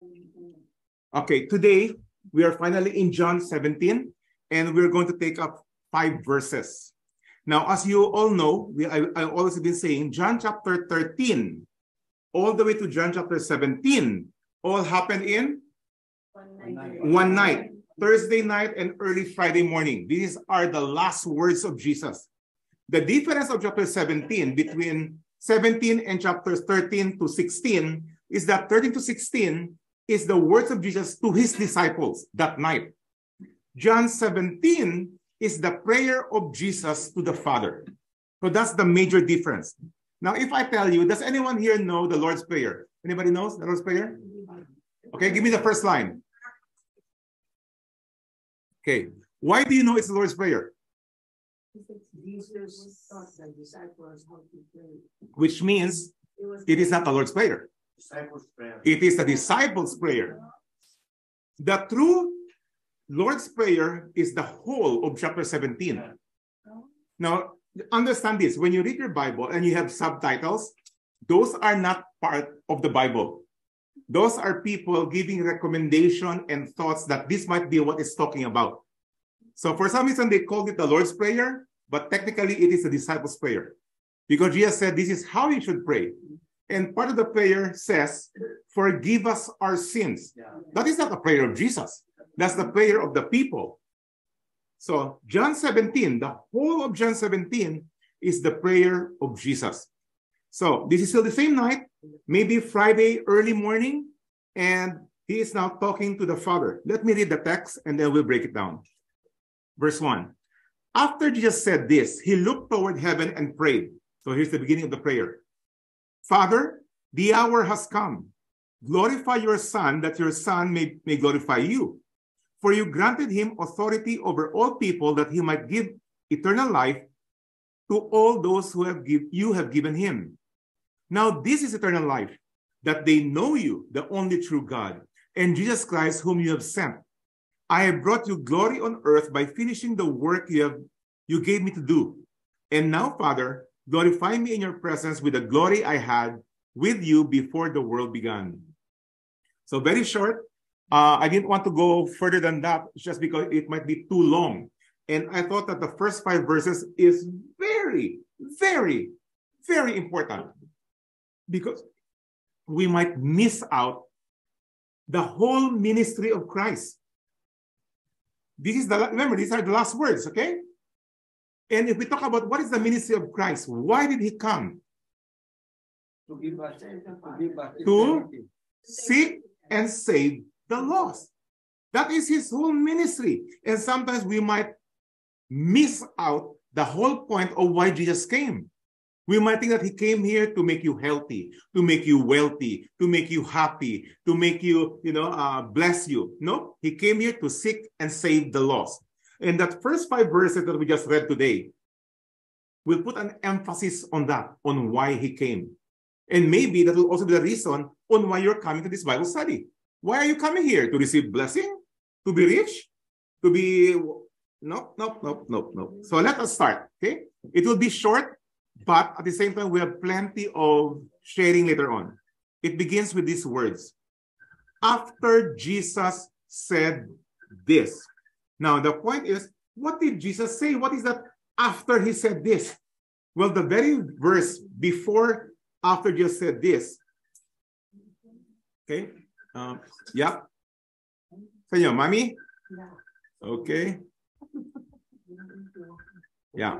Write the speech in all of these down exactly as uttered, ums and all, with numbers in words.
Okay, today we are finally in John seventeen, and we're going to take up five verses. Now, as you all know, we, I, I've always been saying John chapter thirteen, all the way to John chapter seventeen, all happened in One night. one night, Thursday night and early Friday morning. These are the last words of Jesus. The difference of chapter seventeen between seventeen and chapters thirteen to sixteen is that thirteen to sixteen is the words of Jesus to his disciples that night. John seventeen is the prayer of Jesus to the Father. So that's the major difference. Now, if I tell you, does anyone here know the Lord's Prayer? Anybody knows the Lord's Prayer? Okay, give me the first line. Okay, why do you know it's the Lord's Prayer? Jesus taught the disciples how to pray. Which means it is not the Lord's Prayer. Disciples' prayer. It is the disciples' prayer. The true Lord's Prayer is the whole of chapter seventeen. Now, understand this. When you read your Bible and you have subtitles, those are not part of the Bible. Those are people giving recommendation and thoughts that this might be what it's talking about. So for some reason, they called it the Lord's Prayer, but technically it is the disciples' prayer. Because Jesus said, this is how you should pray. And part of the prayer says, forgive us our sins. That is not the prayer of Jesus. That's the prayer of the people. So John seventeen, the whole of John seventeen is the prayer of Jesus. So this is still the same night, maybe Friday early morning, and he is now talking to the Father. Let me read the text and then we'll break it down. Verse one. After Jesus said this, he looked toward heaven and prayed. So here's the beginning of the prayer. Father, the hour has come. Glorify your Son, that your Son may, may glorify you. For you granted him authority over all people, that he might give eternal life to all those who have give, you have given him. Now this is eternal life, that they know you, the only true God, and Jesus Christ, whom you have sent. I have brought you glory on earth by finishing the work you have you gave me to do. And now, Father, glorify me in your presence with the glory I had with you before the world began. So very short. Uh, I didn't want to go further than that just because it might be too long. And I thought that the first five verses is very, very, very important because we might miss out the whole ministry of Christ. This is the, remember, these are the last words, okay? And if we talk about what is the ministry of Christ, why did he come? To give us, to give us To seek and save the lost. That is his whole ministry. And sometimes we might miss out the whole point of why Jesus came. We might think that he came here to make you healthy, to make you wealthy, to make you happy, to make you, you know, uh, bless you. No, he came here to seek and save the lost. And that first five verses that we just read today, we'll put an emphasis on that, on why he came. And maybe that will also be the reason on why you're coming to this Bible study. Why are you coming here? To receive blessing? To be rich? To be... No, no, no, no, no. So let us start, okay? It will be short, but at the same time, we have plenty of sharing later on. It begins with these words. After Jesus said this. Now, the point is, what did Jesus say? What is that after he said this? Well, the very verse before, after Jesus said this. Okay. Um, yeah. Sa inyo, Mami? Okay. Yeah.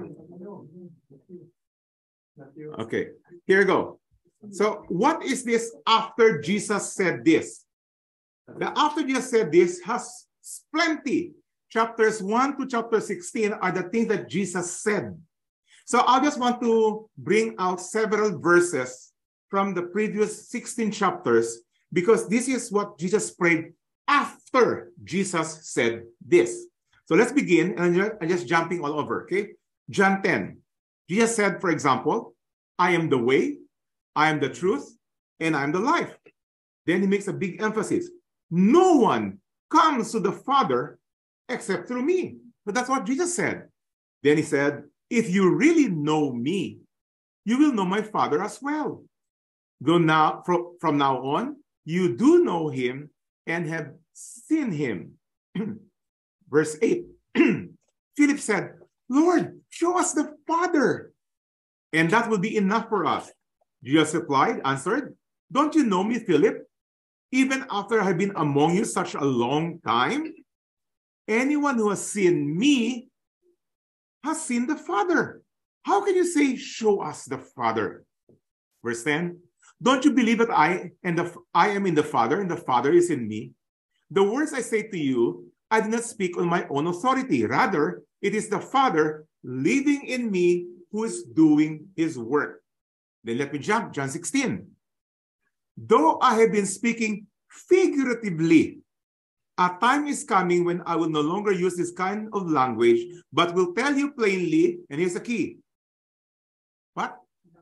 Okay. Here we go. So, what is this after Jesus said this? The after Jesus said this has plenty. Chapters one to chapter sixteen are the things that Jesus said. So I just want to bring out several verses from the previous sixteen chapters because this is what Jesus prayed after Jesus said this. So let's begin, and I'm just jumping all over, okay? John ten. Jesus said, for example, I am the way, I am the truth, and I am the life. Then he makes a big emphasis. No one comes to the Father except through me. But that's what Jesus said. Then he said, if you really know me, you will know my Father as well. Though now, from, from now on, You do know him and have seen him. Verse eight. Philip said, Lord, show us the Father, and that will be enough for us. Jesus replied, answered, don't you know me, Philip? Even after I have been among you such a long time? Anyone who has seen me has seen the Father. How can you say, show us the Father? Verse ten. Don't you believe that I and the I am in the Father and the Father is in me? The words I say to you, I do not speak on my own authority. Rather, it is the Father living in me who is doing his work. Then let me jump, John sixteen. Though I have been speaking figuratively, a time is coming when I will no longer use this kind of language, but will tell you plainly, and here's the key. What?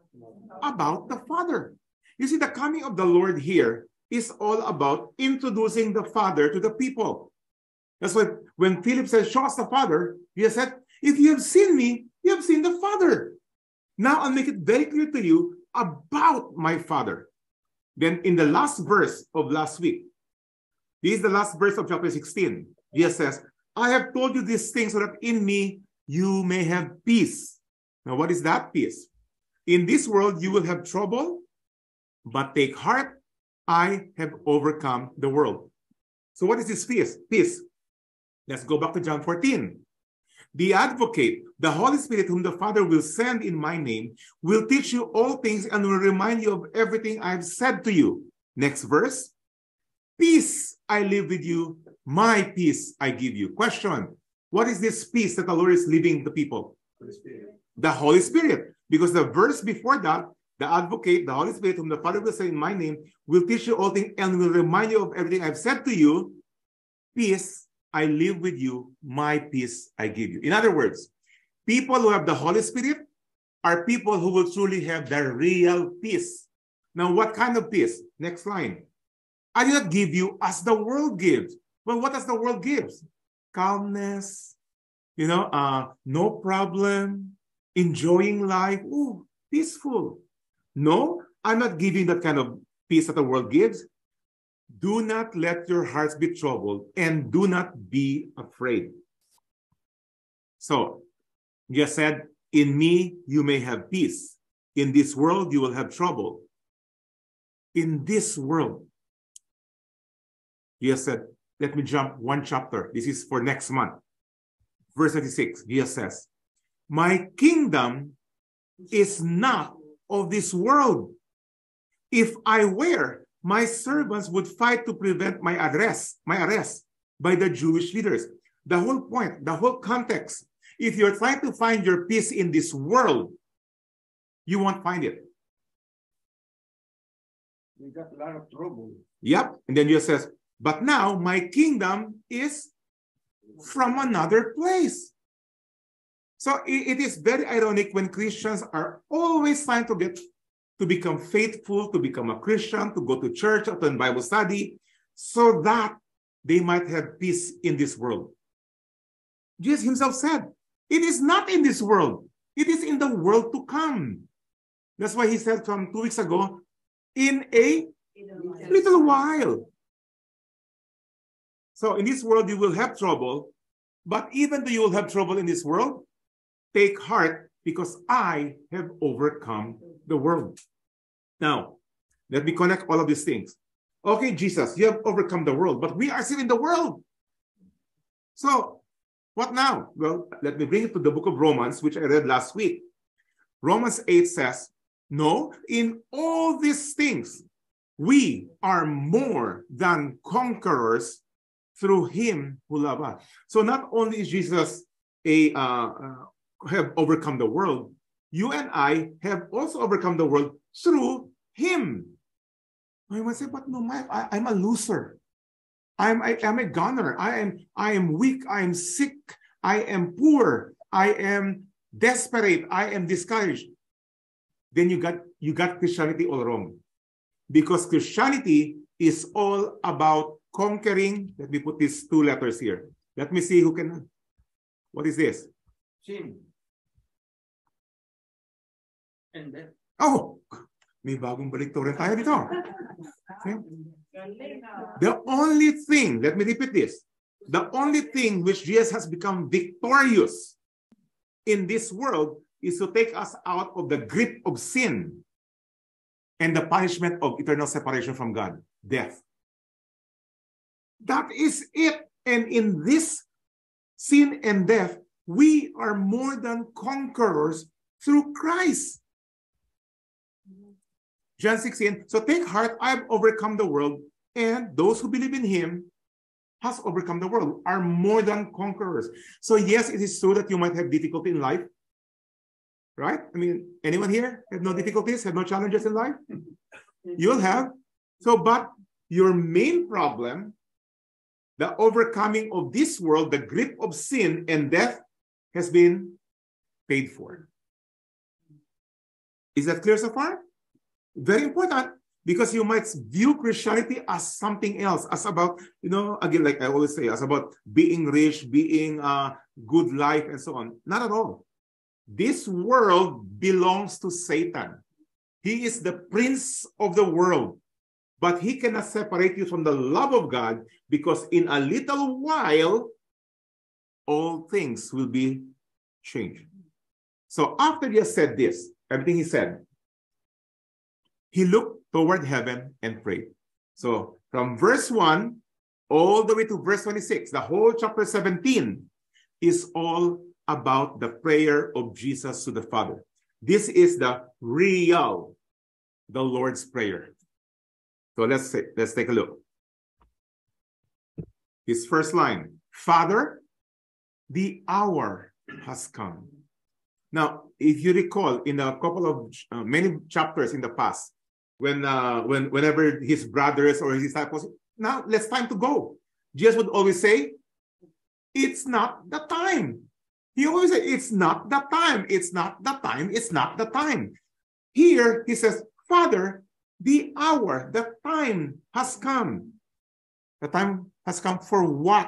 About the Father. You see, the coming of the Lord here is all about introducing the Father to the people. That's why when Philip says, show us the Father, he said, if you have seen me, you have seen the Father. Now I'll make it very clear to you about my Father. Then in the last verse of last week, this is the last verse of chapter sixteen. Jesus says, I have told you these things so that in me you may have peace. Now what is that peace? In this world you will have trouble, but take heart, I have overcome the world. So what is this peace? Peace. Let's go back to John fourteen. The advocate, the Holy Spirit, whom the Father will send in my name, will teach you all things and will remind you of everything I have said to you. Next verse. Peace I live with you, my peace I give you. Question. What is this peace that the Lord is leaving the people? Holy Spirit. The Holy Spirit. Because the verse before that, the advocate, the Holy Spirit, whom the Father will send in my name, will teach you all things and will remind you of everything I've said to you. Peace I live with you, my peace I give you. In other words, people who have the Holy Spirit are people who will truly have the real peace. Now, what kind of peace? Next line. I do not give you as the world gives. Well, what does the world give? Calmness, you know, uh, no problem, enjoying life, ooh, peaceful. No, I'm not giving that kind of peace that the world gives. Do not let your hearts be troubled and do not be afraid. So, Jesus said, in me you may have peace. In this world you will have trouble. In this world, Jesus said, let me jump one chapter. This is for next month. Verse thirty-six, Jesus says, my kingdom is not of this world. If I were, my servants would fight to prevent my arrest, my arrest by the Jewish leaders. The whole point, the whole context, if you're trying to find your peace in this world, you won't find it. We got a lot of trouble. Yep. And then Jesus says, but now my kingdom is from another place. So it, it is very ironic when Christians are always trying to get to become faithful, to become a Christian, to go to church, to attend Bible study, so that they might have peace in this world. Jesus himself said, it is not in this world. It is in the world to come. That's why he said from two weeks ago, in a little while. So in this world, you will have trouble, but even though you will have trouble in this world, take heart because I have overcome the world. Now, let me connect all of these things. Okay, Jesus, you have overcome the world, but we are still in the world. So, what now? Well, let me bring it to the book of Romans, which I read last week. Romans eight says, no, in all these things, we are more than conquerors through him who loved us. So not only is Jesus a uh, uh, have overcome the world, you and I have also overcome the world through him. I might say, but no, my, I, I'm a loser. I'm I am a goner. I am I am weak. I am sick. I am poor. I am desperate. I am discouraged. Then you got you got Christianity all wrong, because Christianity is all about conquering. Let me put these two letters here. Let me see who can. What is this? Sin. And death. Oh, May bagong baliktaran tayo dito. Okay? The only thing, let me repeat this, the only thing which Jesus has become victorious in this world is to take us out of the grip of sin and the punishment of eternal separation from God, death. That is it. And in this sin and death, we are more than conquerors through Christ. John sixteen, so take heart, I have overcome the world, and those who believe in him has overcome the world, are more than conquerors. So yes, it is true that you might have difficulty in life. Right? I mean, anyone here have no difficulties, have no challenges in life? You'll have. So, but your main problem, the overcoming of this world, the grip of sin and death, has been paid for. Is that clear so far? Very important, because you might view Christianity as something else, as about, you know, again, like I always say, as about being rich, being uh, good life, and so on. Not at all. This world belongs to Satan. He is the prince of the world, but he cannot separate you from the love of God, because in a little while, all things will be changed. So after he has said this, everything he said, he looked toward heaven and prayed. So from verse one all the way to verse twenty-six, the whole chapter seventeen is all about the prayer of Jesus to the Father. This is the real, the Lord's Prayer. So let's say, let's take a look. His first line, Father, the hour has come. Now, if you recall, in a couple of uh, many chapters in the past, when uh, when whenever his brothers or his disciples, now let's time to go, Jesus would always say, it's not the time. He always says, it's not the time, it's not the time, it's not the time. Here, he says, Father, the hour, the time has come. The time has come for what?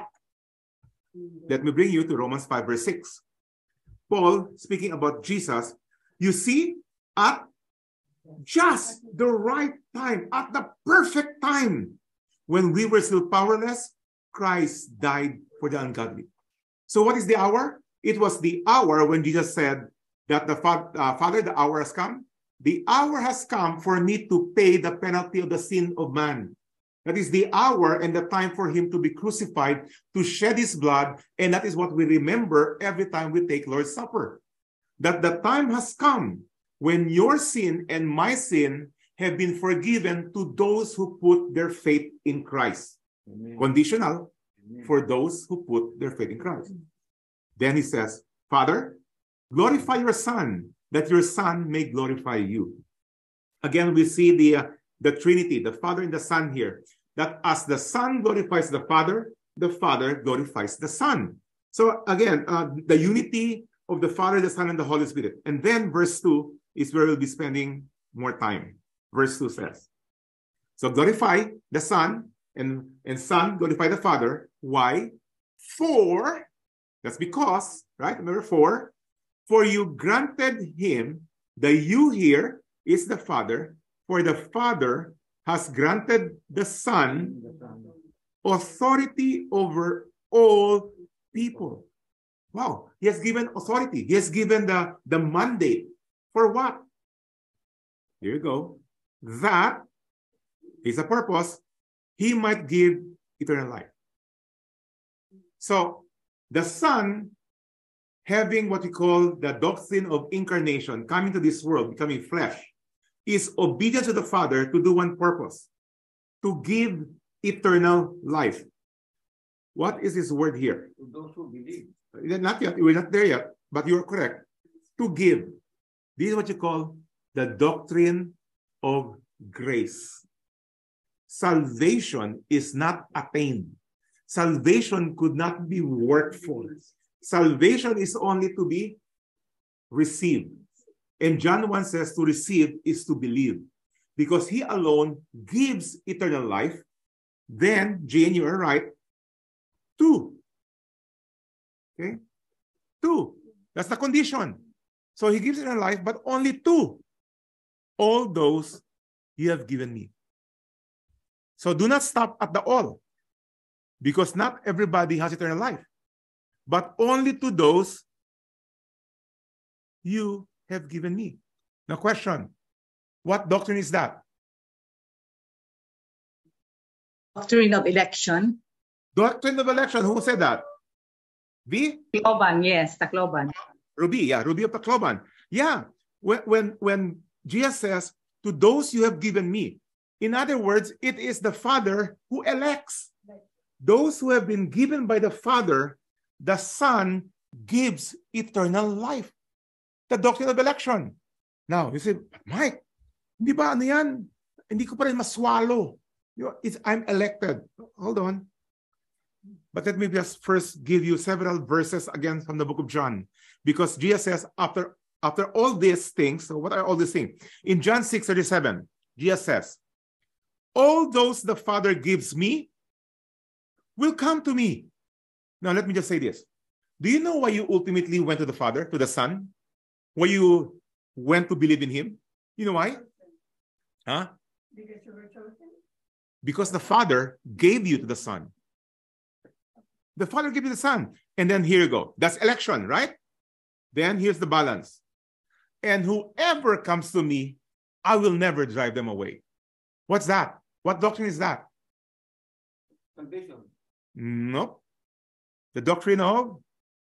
Let me bring you to Romans five, verse six. Paul, speaking about Jesus, you see, at just the right time, at the perfect time, when we were still powerless, Christ died for the ungodly. So what is the hour? It was the hour when Jesus said that the fa uh, Father, the hour has come. The hour has come for me to pay the penalty of the sin of man. That is the hour and the time for him to be crucified, to shed his blood. And that is what we remember every time we take Lord's Supper. That the time has come when your sin and my sin have been forgiven to those who put their faith in Christ. Amen. Conditional. Amen. For those who put their faith in Christ. Then he says, Father, glorify your Son, that your Son may glorify you. Again, we see the, uh, the Trinity, the Father and the Son here. That as the Son glorifies the Father, the Father glorifies the Son. So again, uh, the unity of the Father, the Son, and the Holy Spirit. And then verse two is where we'll be spending more time. Verse two says, so glorify the Son, and, and Son glorify the Father. Why? For... That's because, right? Remember, for, for you granted him, the you here is the Father, for the Father has granted the Son authority over all people. Wow, he has given authority. He has given the, the mandate. For what? Here you go. That is a purpose. He might give eternal life. So, the Son, having what we call the doctrine of incarnation, coming to this world, becoming flesh, is obedient to the Father to do one purpose, to give eternal life. What is this word here? To those who believe. Not yet, we're not there yet, but you're correct. To give. This is what you call the doctrine of grace. Salvation is not attained. Salvation could not be worked for. Salvation is only to be received. And John one says to receive is to believe. Because he alone gives eternal life. Then, Jane, you are right. Two. Okay? Two. That's the condition. So he gives eternal life, but only two. All those you have given me. So do not stop at the all, because not everybody has eternal life, but only to those you have given me. Now, question, what doctrine is that? Doctrine of election. Doctrine of election, who said that? V? Tacloban, yes, Tacloban. Ruby, yeah, Ruby of Tacloban. Yeah, when, when, when Jesus says, to those you have given me, in other words, it is the Father who elects. Those who have been given by the Father, the Son gives eternal life. The doctrine of election. Now, you say, Mike, hindi ba ano yan? Hindi ko pa rin maswallow. It's, I'm elected. Hold on. But let me just first give you several verses again from the book of John. Because Jesus says, after, after all these things, so what are all these things? In John six thirty-seven, Jesus says, all those the Father gives me will come to me. Now, let me just say this. Do you know why you ultimately went to the Father, to the Son? Why you went to believe in Him? You know why? Huh? Because you were chosen? Because the Father gave you to the Son. The Father gave you the Son. And then here you go. That's election, right? Then here's the balance. And whoever comes to me, I will never drive them away. What's that? What doctrine is that? Salvation. Nope. The doctrine of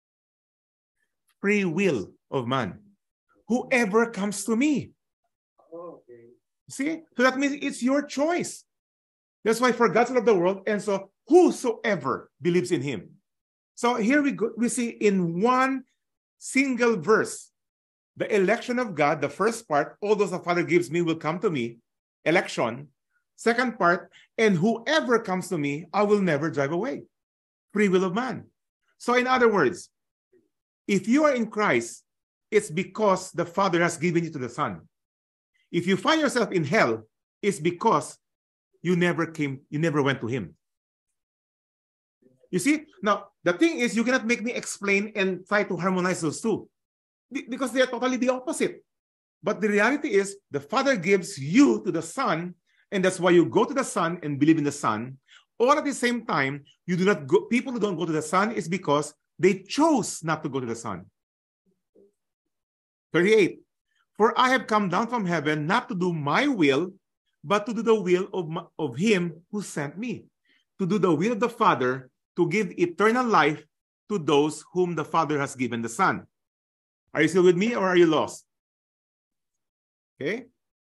free will of man. Whoever comes to me. Okay. See? So that means it's your choice. That's why for God so loved the world, and so whosoever believes in Him. So here we go. We see in one single verse, the election of God, the first part, all those the Father gives me will come to me. Election. Second part, and whoever comes to me, I will never drive away. Free will of man. So in other words, if you are in Christ, it's because the Father has given you to the Son. If you find yourself in hell, it's because you never came, you never went to Him. You see? Now, the thing is, you cannot make me explain and try to harmonize those two, because they are totally the opposite. But the reality is, the Father gives you to the Son, and that's why you go to the Son and believe in the Son. All at the same time, you do not go, people who don't go to the Son is because they chose not to go to the Son. thirty-eight. For I have come down from heaven not to do my will, but to do the will of, my, of Him who sent me. To do the will of the Father, to give eternal life to those whom the Father has given the Son. Are you still with me, or are you lost? Okay.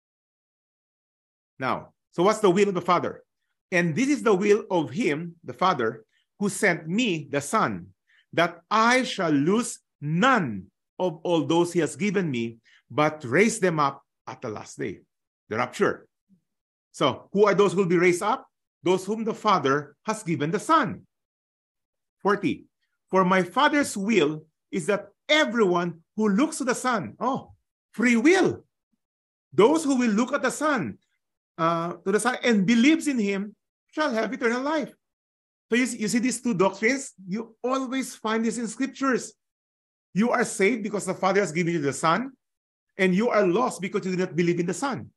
Now, so what's the will of the Father? And this is the will of Him, the Father, who sent me, the Son, that I shall lose none of all those He has given me, but raise them up at the last day. The rapture. So, who are those who will be raised up? Those whom the Father has given the Son. forty. For my Father's will is that everyone who looks to the Son, oh, free will. Those who will look at the Son, uh, to the Son and believes in Him shall have eternal life. So you see, you see these two doctrines? You always find this in scriptures. You are saved because the Father has given you the Son, and you are lost because you do not believe in the Son.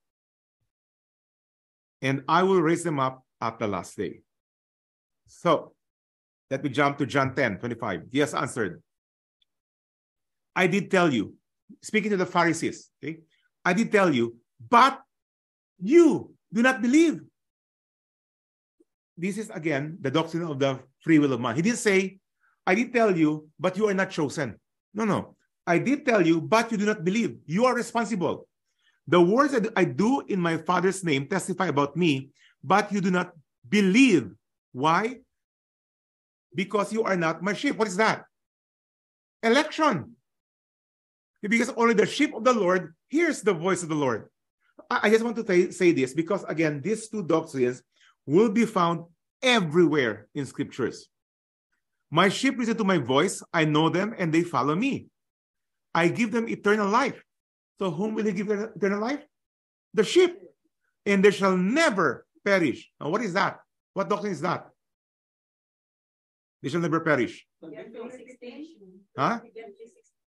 And I will raise them up at the last day. So, let me jump to John ten twenty-five. He has answered, I did tell you, speaking to the Pharisees, okay? I did tell you, but you do not believe. This is again the doctrine of the free will of man. He didn't say, I did tell you, but you are not chosen. No, no. I did tell you, but you do not believe. You are responsible. The words that I do in my Father's name testify about me, but you do not believe. Why? Because you are not my sheep. What is that? Election. Because only the sheep of the Lord hears the voice of the Lord. I just want to say this because, again, these two doctrines will be found everywhere in scriptures. My sheep listen to my voice. I know them and they follow me. I give them eternal life. So whom will He give eternal life? The sheep. And they shall never perish. Now, what is that? What doctrine is that? They shall never perish. Huh?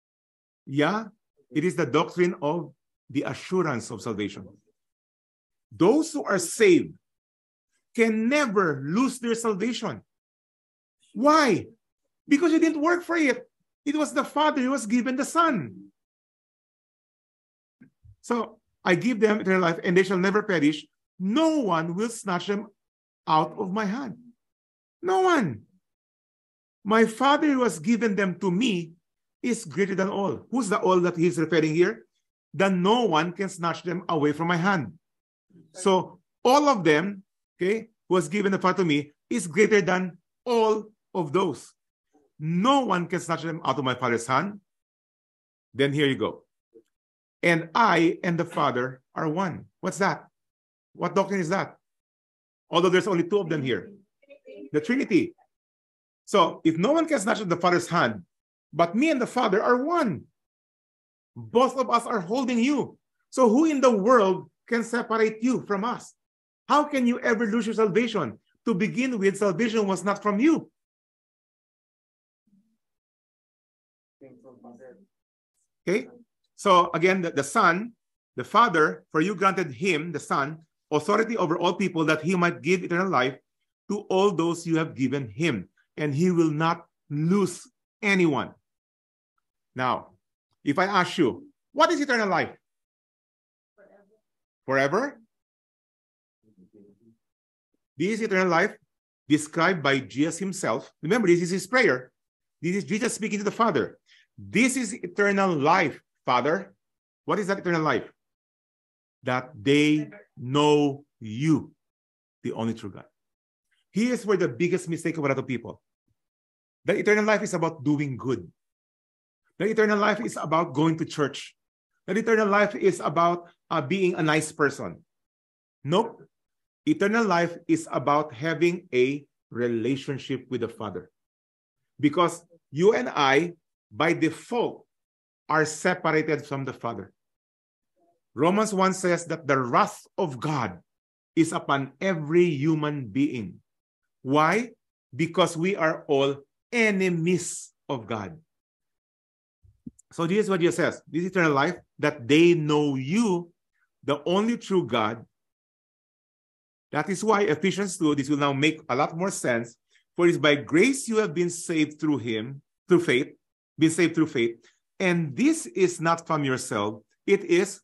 Yeah, it is the doctrine of the assurance of salvation. those who are saved can never lose their salvation. Why? Because you didn't work for it. It was the Father who was given the Son. So I give them eternal life, and they shall never perish. No one will snatch them out of my hand. No one. My Father who has given them to me is greater than all. Who's the all that he's referring here? That no one can snatch them away from my hand. So all of them, okay, who was given the Father to me is greater than all of those. No one can snatch them out of my Father's hand. Then here you go. And I and the Father are one. What's that? What doctrine is that? Although there's only two of them here. The Trinity. So if no one can snatch the Father's hand, but me and the Father are one. Both of us are holding you. So who in the world can separate you from us? How can you ever lose your salvation? To begin with, salvation was not from you. Okay? So again, the, the Son, the Father, for you granted him, the Son, authority over all people that he might give eternal life to all those you have given him. And he will not lose anyone. Now, if I ask you, what is eternal life? Forever? This is eternal life described by Jesus himself. Remember, this is his prayer. This is Jesus speaking to the Father. This is eternal life, Father. What is that eternal life? That they know you, the only true God. Here's where the biggest mistake of a lot of people. The eternal life is about doing good. The eternal life is about going to church. The eternal life is about uh, being a nice person. Nope. Eternal life is about having a relationship with the Father. Because you and I, by default, are separated from the Father. Romans one says that the wrath of God is upon every human being. Why? Because we are all enemies of God. So this is what Jesus says. This eternal life, that they know you, the only true God. That is why Ephesians two, this will now make a lot more sense. For it is by grace you have been saved through him, through faith, been saved through faith. And this is not from yourself. It is,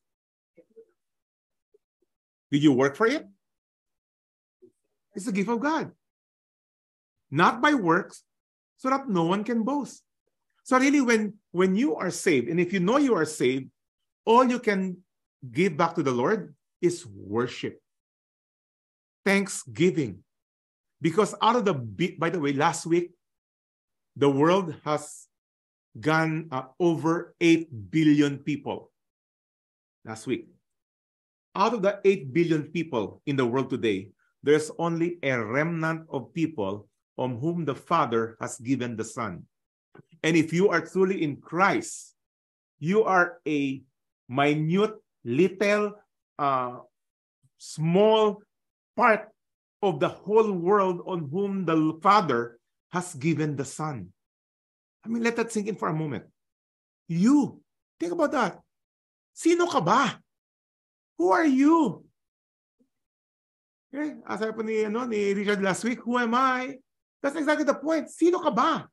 did you work for it? It's a gift of God. Not by works, so that no one can boast. So really, when, when you are saved, and if you know you are saved, all you can give back to the Lord is worship. Thanksgiving. Because out of the, by the way, last week, the world has gone uh, over eight billion people. Last week. Out of the eight billion people in the world today, there's only a remnant of people on whom the Father has given the Son. And if you are truly in Christ, you are a minute, little, uh, small part of the whole world on whom the Father has given the Son. I mean, let that sink in for a moment. You, think about that. Sino ka ba? Who are you? Okay, as I put ni, ano, ni Richard last week, who am I? That's exactly the point. Sino ka ba?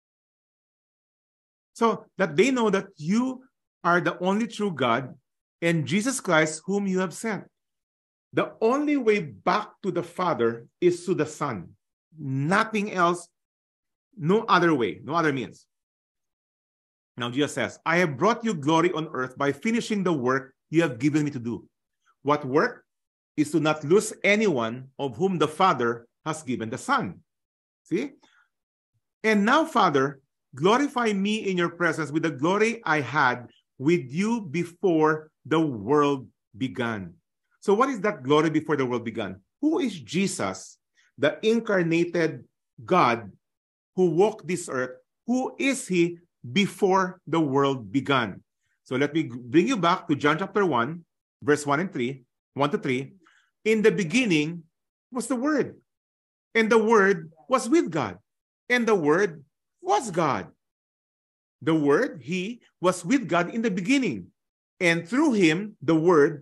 So that they know that you are the only true God and Jesus Christ whom you have sent. The only way back to the Father is to the Son. Nothing else, no other way, no other means. Now Jesus says, I have brought you glory on earth by finishing the work you have given me to do. What work? Is to not lose anyone of whom the Father has given the Son. See? And now, Father, glorify me in your presence with the glory I had with you before the world began. So what is that glory before the world began? Who is Jesus, the incarnated God who walked this earth? Who is he before the world began? So let me bring you back to John chapter one, verse one and three, one to three. In the beginning was the Word, and the Word was with God, and the Word was God. The Word, he, was with God in the beginning, and through him, the Word,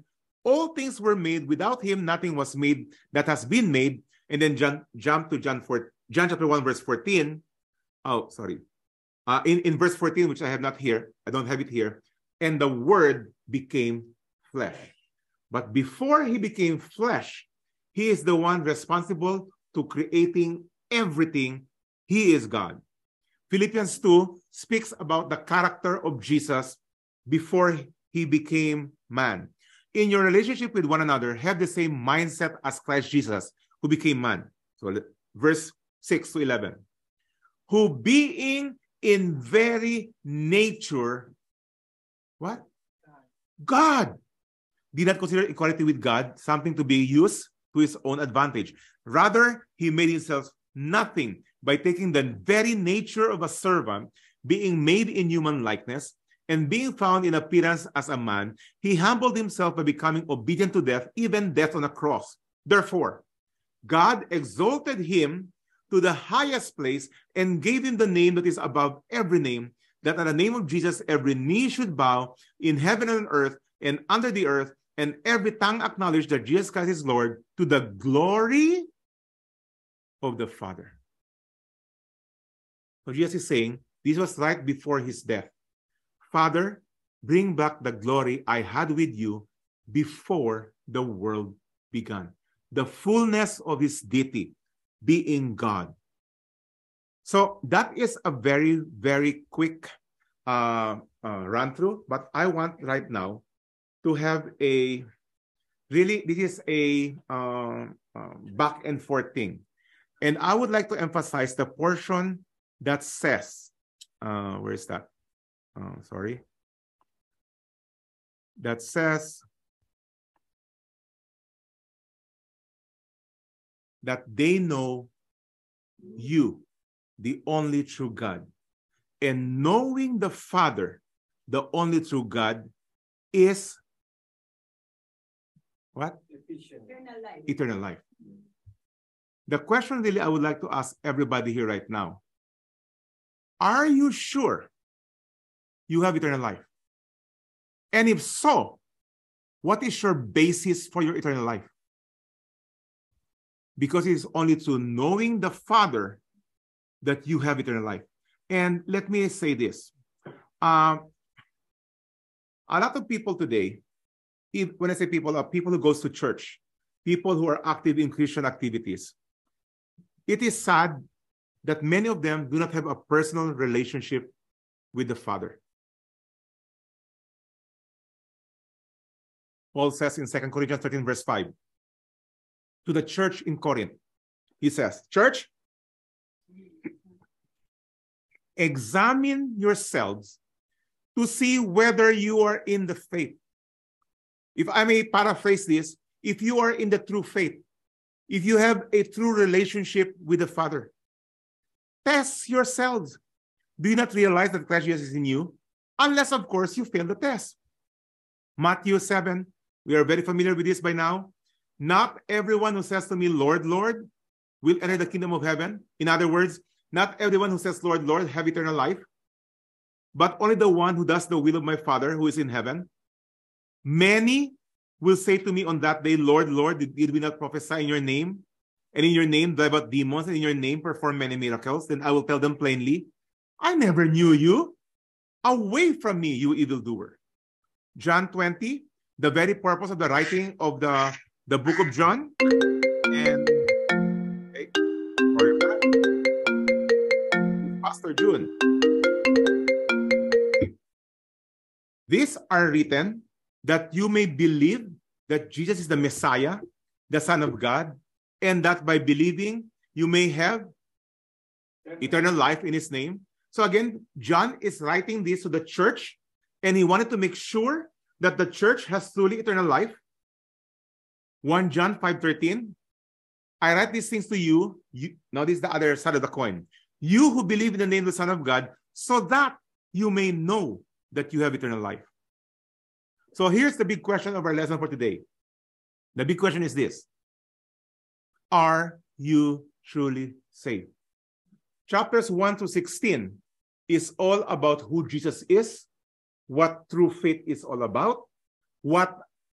All things were made. Without him, nothing was made that has been made. And then John, jump to John four, John chapter one, verse fourteen. Oh, sorry. Uh, in, in verse fourteen, which I have not here. I don't have it here. And the word became flesh. But before he became flesh, he is the one responsible to creating everything. He is God. Philippians two speaks about the character of Jesus before he became man. In your relationship with one another, have the same mindset as Christ Jesus, who became man. So verse six to eleven. Who being in very nature, what? God. Did not consider equality with God something to be used to his own advantage. Rather, he made himself nothing by taking the very nature of a servant, being made in human likeness, and being found in appearance as a man. He humbled himself by becoming obedient to death, even death on a cross. Therefore, God exalted him to the highest place and gave him the name that is above every name, that at the name of Jesus every knee should bow in heaven and on earth and under the earth, and every tongue acknowledge that Jesus Christ is Lord, to the glory of the Father. So Jesus is saying, this was right before his death. Father, bring back the glory I had with you before the world began. The fullness of his deity, being God. So that is a very, very quick uh, uh, run through, but I want right now to have a, really, this is a uh, uh, back and forth thing. And I would like to emphasize the portion that says, uh, where is that? Oh, sorry. That says that they know you, the only true God. And knowing the Father, the only true God, is what? Eternal life. Eternal life. The question really I would like to ask everybody here right now. Are you sure you have eternal life? And if so, what is your basis for your eternal life? Because it is only through knowing the Father that you have eternal life. And let me say this. Uh, a lot of people today, if, when I say people, are people who goes to church, people who are active in Christian activities. It is sad that many of them do not have a personal relationship with the Father. Paul says in Second Corinthians thirteen, verse five, to the church in Corinth, he says, church, examine yourselves to see whether you are in the faith. If I may paraphrase this, if you are in the true faith, if you have a true relationship with the Father, test yourselves. Do you not realize that Christ Jesus is in you? Unless, of course, you fail the test. Matthew seven, we are very familiar with this by now. Not everyone who says to me, Lord, Lord, will enter the kingdom of heaven. In other words, not everyone who says, Lord, Lord, have eternal life, but only the one who does the will of my Father who is in heaven. Many will say to me on that day, Lord, Lord, did, did we not prophesy in your name? And in your name drive out demons, and in your name perform many miracles? Then I will tell them plainly, I never knew you. Away from me, you evildoer. John twenty, the very purpose of the writing of the, the book of John. And okay, sorry about that. Pastor June. These are written that you may believe that Jesus is the Messiah, the Son of God, and that by believing you may have eternal life in his name. So again, John is writing this to the church, and he wanted to make sure that the church has truly eternal life. First John five thirteen, I write these things to you, you. Now this is the other side of the coin. You who believe in the name of the Son of God, so that you may know that you have eternal life. So here's the big question of our lesson for today. The big question is this. Are you truly saved? Chapters one to sixteen is all about who Jesus is, what true faith is all about, what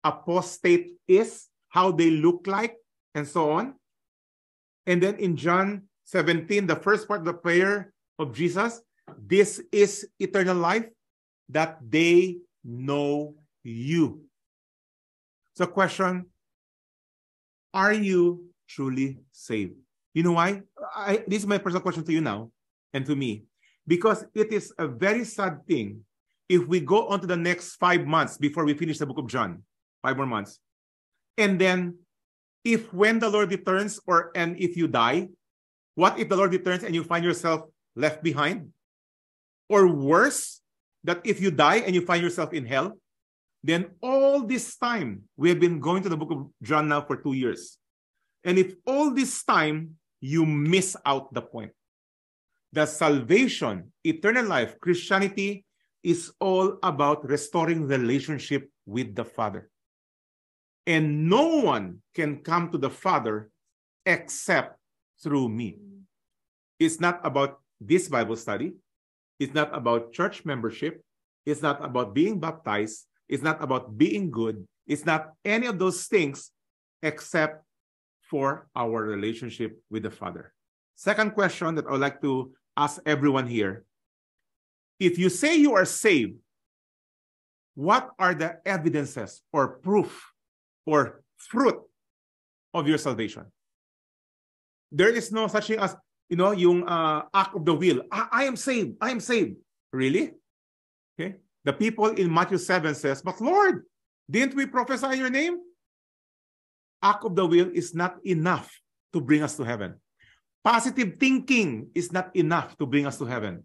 apostate is, how they look like, and so on. And then in John seventeen, the first part of the prayer of Jesus, this is eternal life, that they know you. So question, are you truly saved? You know why? I, this is my personal question to you now and to me. Because it is a very sad thing if we go on to the next five months before we finish the book of John, five more months. And then if when the Lord returns or and if you die, what if the Lord returns and you find yourself left behind? Or worse, that if you die and you find yourself in hell, then all this time, we have been going to the book of John now for two years. And if all this time, you miss out the point. The salvation, eternal life, Christianity is all about restoring relationship with the Father. And no one can come to the Father except through me. It's not about this Bible study. It's not about church membership. It's not about being baptized. It's not about being good. It's not any of those things except for our relationship with the Father. Second question that I would like to ask everyone here. If you say you are saved, what are the evidences or proof or fruit of your salvation? There is no such thing as, you know, yung uh, act of the will. I, I am saved. I am saved. Really? Okay. The people in Matthew seven says, but Lord, didn't we prophesy in your name? Act of the will is not enough to bring us to heaven. Positive thinking is not enough to bring us to heaven.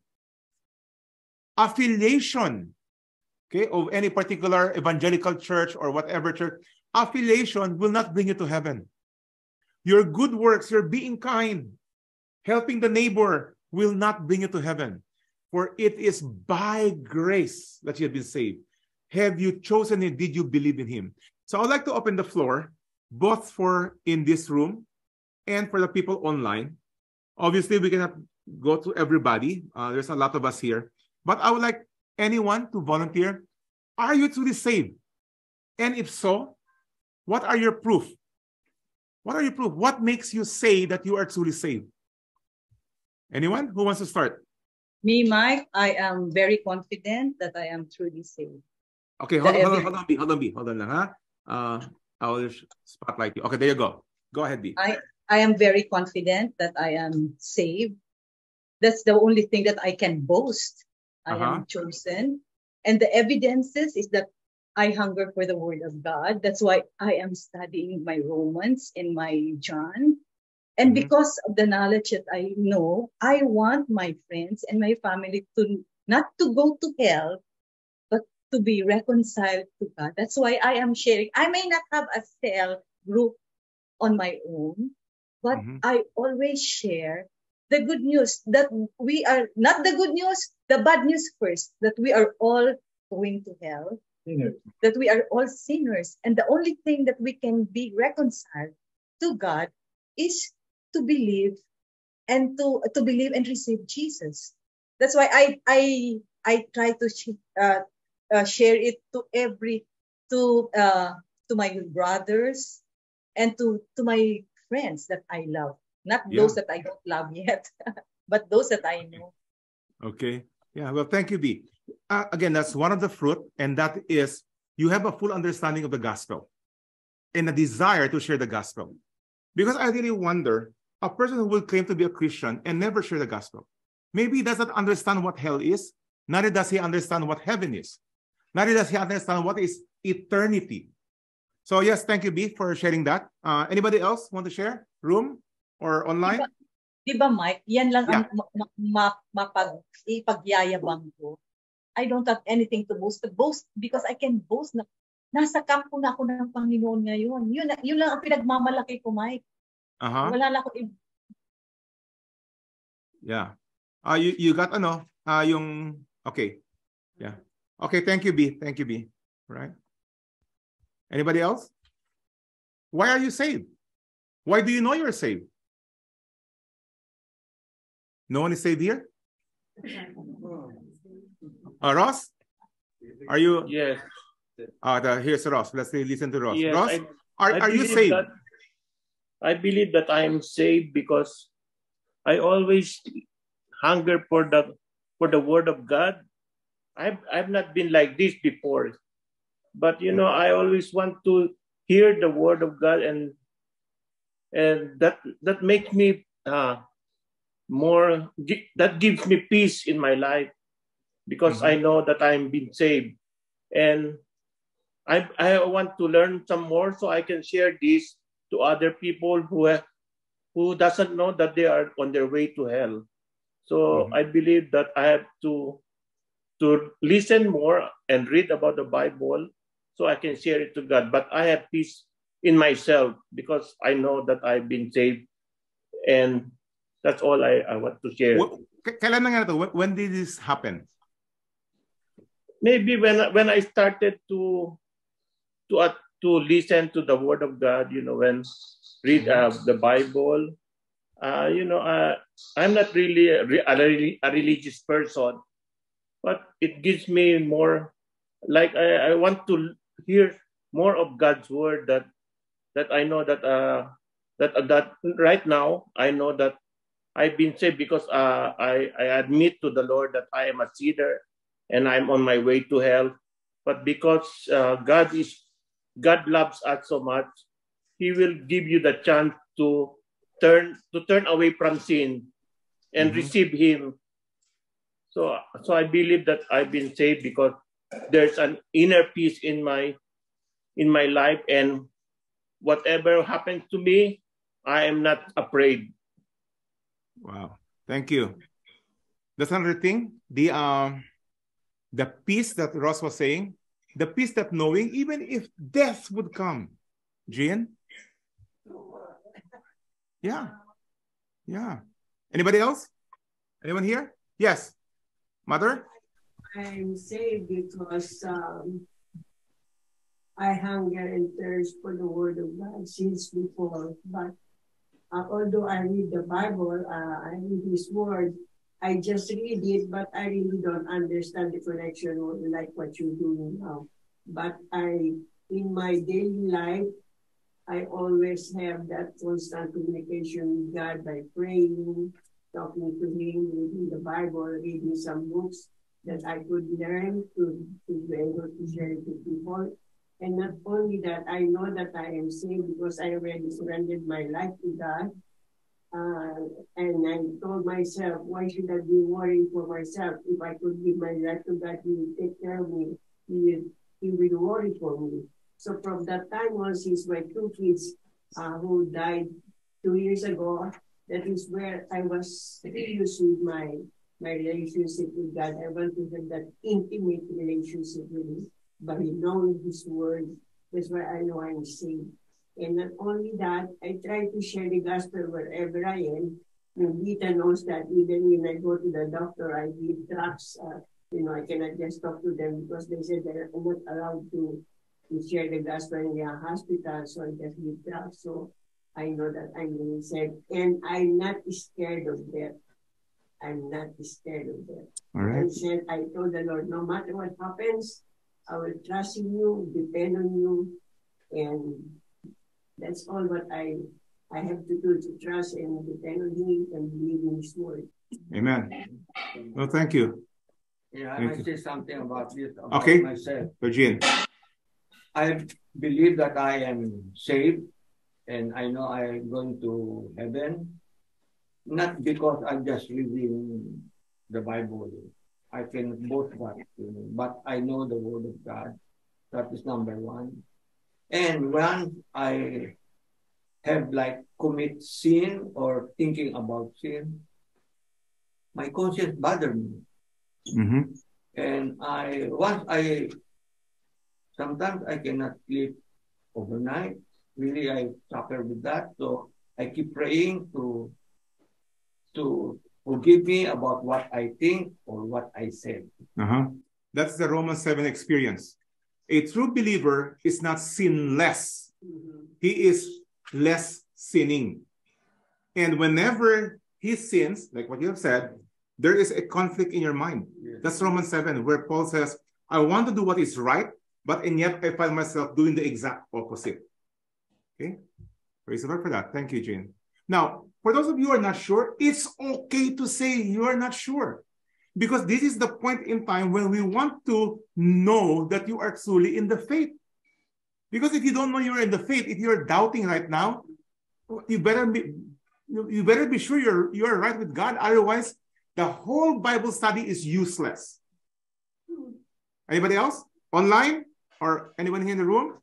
Affiliation, okay, of any particular evangelical church or whatever church, affiliation will not bring you to heaven. Your good works, your being kind, helping the neighbor will not bring you to heaven. For it is by grace that you have been saved. Have you chosen him? Did you believe in him? So I would like to open the floor, both for in this room and for the people online. Obviously, we cannot go to everybody. Uh, there's a lot of us here. But I would like anyone to volunteer. Are you truly saved? And if so, what are your proof? What are your proof? What makes you say that you are truly saved? Anyone who wants to start? Me, Mike, I am very confident that I am truly saved. Okay, hold on, hold on, hold on, B, hold on, B, hold on lang, ha? Uh, I will spotlight you. Okay, there you go. Go ahead, B. I, I am very confident that I am saved. That's the only thing that I can boast. I Uh-huh. am chosen. And the evidences is that I hunger for the word of God. That's why I am studying my Romans and my John. And Mhm. because of the knowledge that I know, I want my friends and my family to not to go to hell, but to be reconciled to God. That's why I am sharing. I may not have a cell group on my own, but Mhm. I always share the good news that we are not the good news, the bad news first, that we are all going to hell, that we are all sinners. And the only thing that we can be reconciled to God is to believe and to, to believe and receive Jesus. That's why I I I try to sh- uh, uh, share it to every to uh, to my brothers and to to my friends that I love, not Yeah. those that I don't love yet, but those that I know. Okay. Yeah, well, thank you, B. Uh, again, that's one of the fruit, and that is you have a full understanding of the gospel and a desire to share the gospel. Because I really wonder, a person who will claim to be a Christian and never share the gospel, maybe he doesn't understand what hell is, neither does he understand what heaven is, neither does he understand what is eternity. So yes, thank you, B, for sharing that. Uh, anybody else want to share? Room or online? Di ba, Mike? Yan lang Yeah. ang ma- ma- ma- mapag ipagyayabang ko. I don't have anything to boast. To boast because I can boast na nasa kampo na ako ng Panginoon ngayon. Yun, na- yun lang ang pinagmamalaki ko, Mike. Uh-huh. Wala lang ako i- Yeah. Uh, you, you got ano? Uh, yung, okay. Yeah. Okay, thank you, B. Thank you, B. Right. Anybody else? Why are you saved? Why do you know you're saved? No one is saved here? Uh, Ross? Are you? Yes. Uh, the, here's Ross. Let's listen to Ross. Yes, Ross, I, are, I are you believe saved? that- I believe that I am saved because I always hunger for the for the word of God. I've I've not been like this before, but you know I always want to hear the word of God, and and that that makes me uh, more. That gives me peace in my life because Mhm. I know that I'm being saved, and I I want to learn some more so I can share this to other people who have, who doesn't know that they are on their way to hell. So Mhm. I believe that I have to to listen more and read about the Bible so I can share it to God. But I have peace in myself because I know that I've been saved, and that's all I, I want to share. Wh- k- Kailan nangyari to? When- When did this happen? Maybe when when I started to to uh, to listen to the Word of God, you know, when read uh, the Bible, uh, you know, uh, I'm not really a, re- a, re- a religious person, but it gives me more, like I, I want to hear more of God's word, that that I know that uh that uh, that right now I know that I've been saved because uh, I I admit to the Lord that I am a sinner and I'm on my way to hell, but because uh, God is God loves us so much, He will give you the chance to turn to turn away from sin and Mhm. receive Him. So, so I believe that I've been saved because there's an inner peace in my in my life, and whatever happens to me, I am not afraid. Wow. Thank you. That's another thing. The um the peace that Ross was saying, the peace that knowing even if death would come. Jean? Yeah. Yeah. Anybody else? Anyone here? Yes. Mother? I'm saved because um, I hunger and thirst for the word of God since before. But uh, although I read the Bible, uh, I read His word, I just read it, but I really don't understand the connection like what you're doing now. But I, in my daily life, I always have that constant communication with God by praying, talking to Him, reading the Bible, reading some books that I could learn to, to be able to share it with people. And not only that, I know that I am saved because I already surrendered my life to God. Uh, and I told myself, why should I be worrying for myself? If I could give my life to God, He will take care of me. He will, he will worry for me. So from that time on, since my two kids uh, who died two years ago, that is where I was serious with my, my relationship with God. I want to have that intimate relationship with Him by knowing His word. That's why I know I'm saved. And not only that, I try to share the gospel wherever I am. And Vita knows that even when I go to the doctor, I give drugs. Uh, you know, I cannot just talk to them because they said they're not allowed to, to share the gospel in their hospital. So I just give drugs. So I know that I'm being saved. And I'm not scared of death. I'm not scared of death. All right. I said, I told the Lord, no matter what happens, I will trust in you, depend on you, and that's all what I I have to do, to trust and depend on Him and believe in His word. Amen. Well, thank you. Yeah, I Thank might you. say something about this, about Okay. myself. So Jean. I believe that I am saved and I know I am going to heaven, not because I just reading the Bible. I can both that, but I know the Word of God. That is number one. And when I have like commit sin or thinking about sin, my conscience bother me. Mm-hmm. And I once I sometimes I cannot sleep overnight. Really, I suffer with that. So I keep praying to to forgive me about what I think or what I said. Uh-huh. That's the Romans seven experience. A true believer is not sinless. Mm-hmm. He is less sinning. And whenever he sins, like what you have said, there is a conflict in your mind. Yes. That's Romans seven, where Paul says, I want to do what is right, but and yet I find myself doing the exact opposite. Okay? Praise the Lord for that. Thank you, Jane. Now, for those of you who are not sure, it's okay to say you are not sure. Because this is the point in time when we want to know that you are truly in the faith. Because if you don't know you're in the faith, if you're doubting right now, you better be you better be sure you're you're right with God. Otherwise, the whole Bible study is useless. Anybody else? Online? Or anyone here in the room?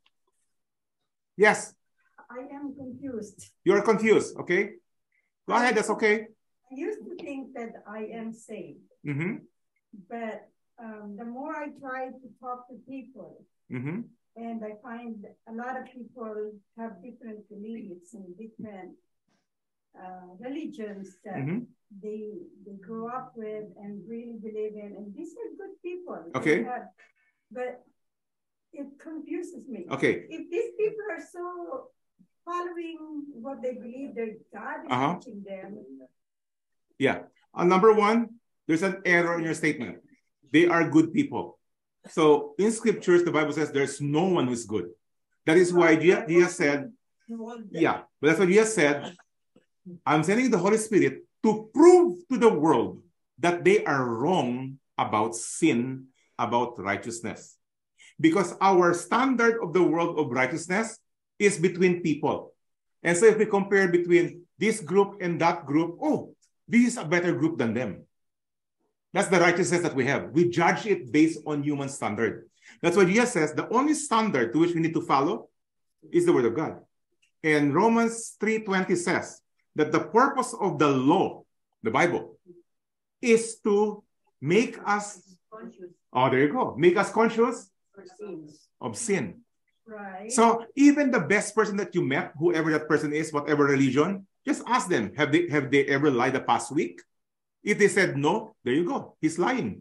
Yes. I am confused. You're confused, okay? Go ahead, that's okay. I used to think that I am saved. Mm-hmm. But um, the more I try to talk to people, Mm-hmm. and I find a lot of people have different beliefs and different uh, religions that Mm-hmm. they they grew up with and really believe in, and these are good people. Okay. They have- but it confuses me. Okay. If these people are so following what they believe that God is Uh-huh. teaching them, Yeah. Uh, number one, there's an error in your statement. They are good people. So in scriptures, the Bible says there's no one who's good. That is why Je- Jesus said, yeah, but that's what Jesus said. I'm sending the Holy Spirit to prove to the world that they are wrong about sin, about righteousness. Because our standard of the world of righteousness is between people. And so if we compare between this group and that group, oh, this is a better group than them. That's the righteousness that we have. We judge it based on human standard. That's why Jesus says the only standard to which we need to follow is the word of God. And Romans three twenty says that the purpose of the law, the Bible, is to make us, conscious oh, there you go, make us conscious for sins, of sin. right? So even the best person that you met, whoever that person is, whatever religion, just ask them, have they have they ever lied the past week? If they said no, there you go. He's lying.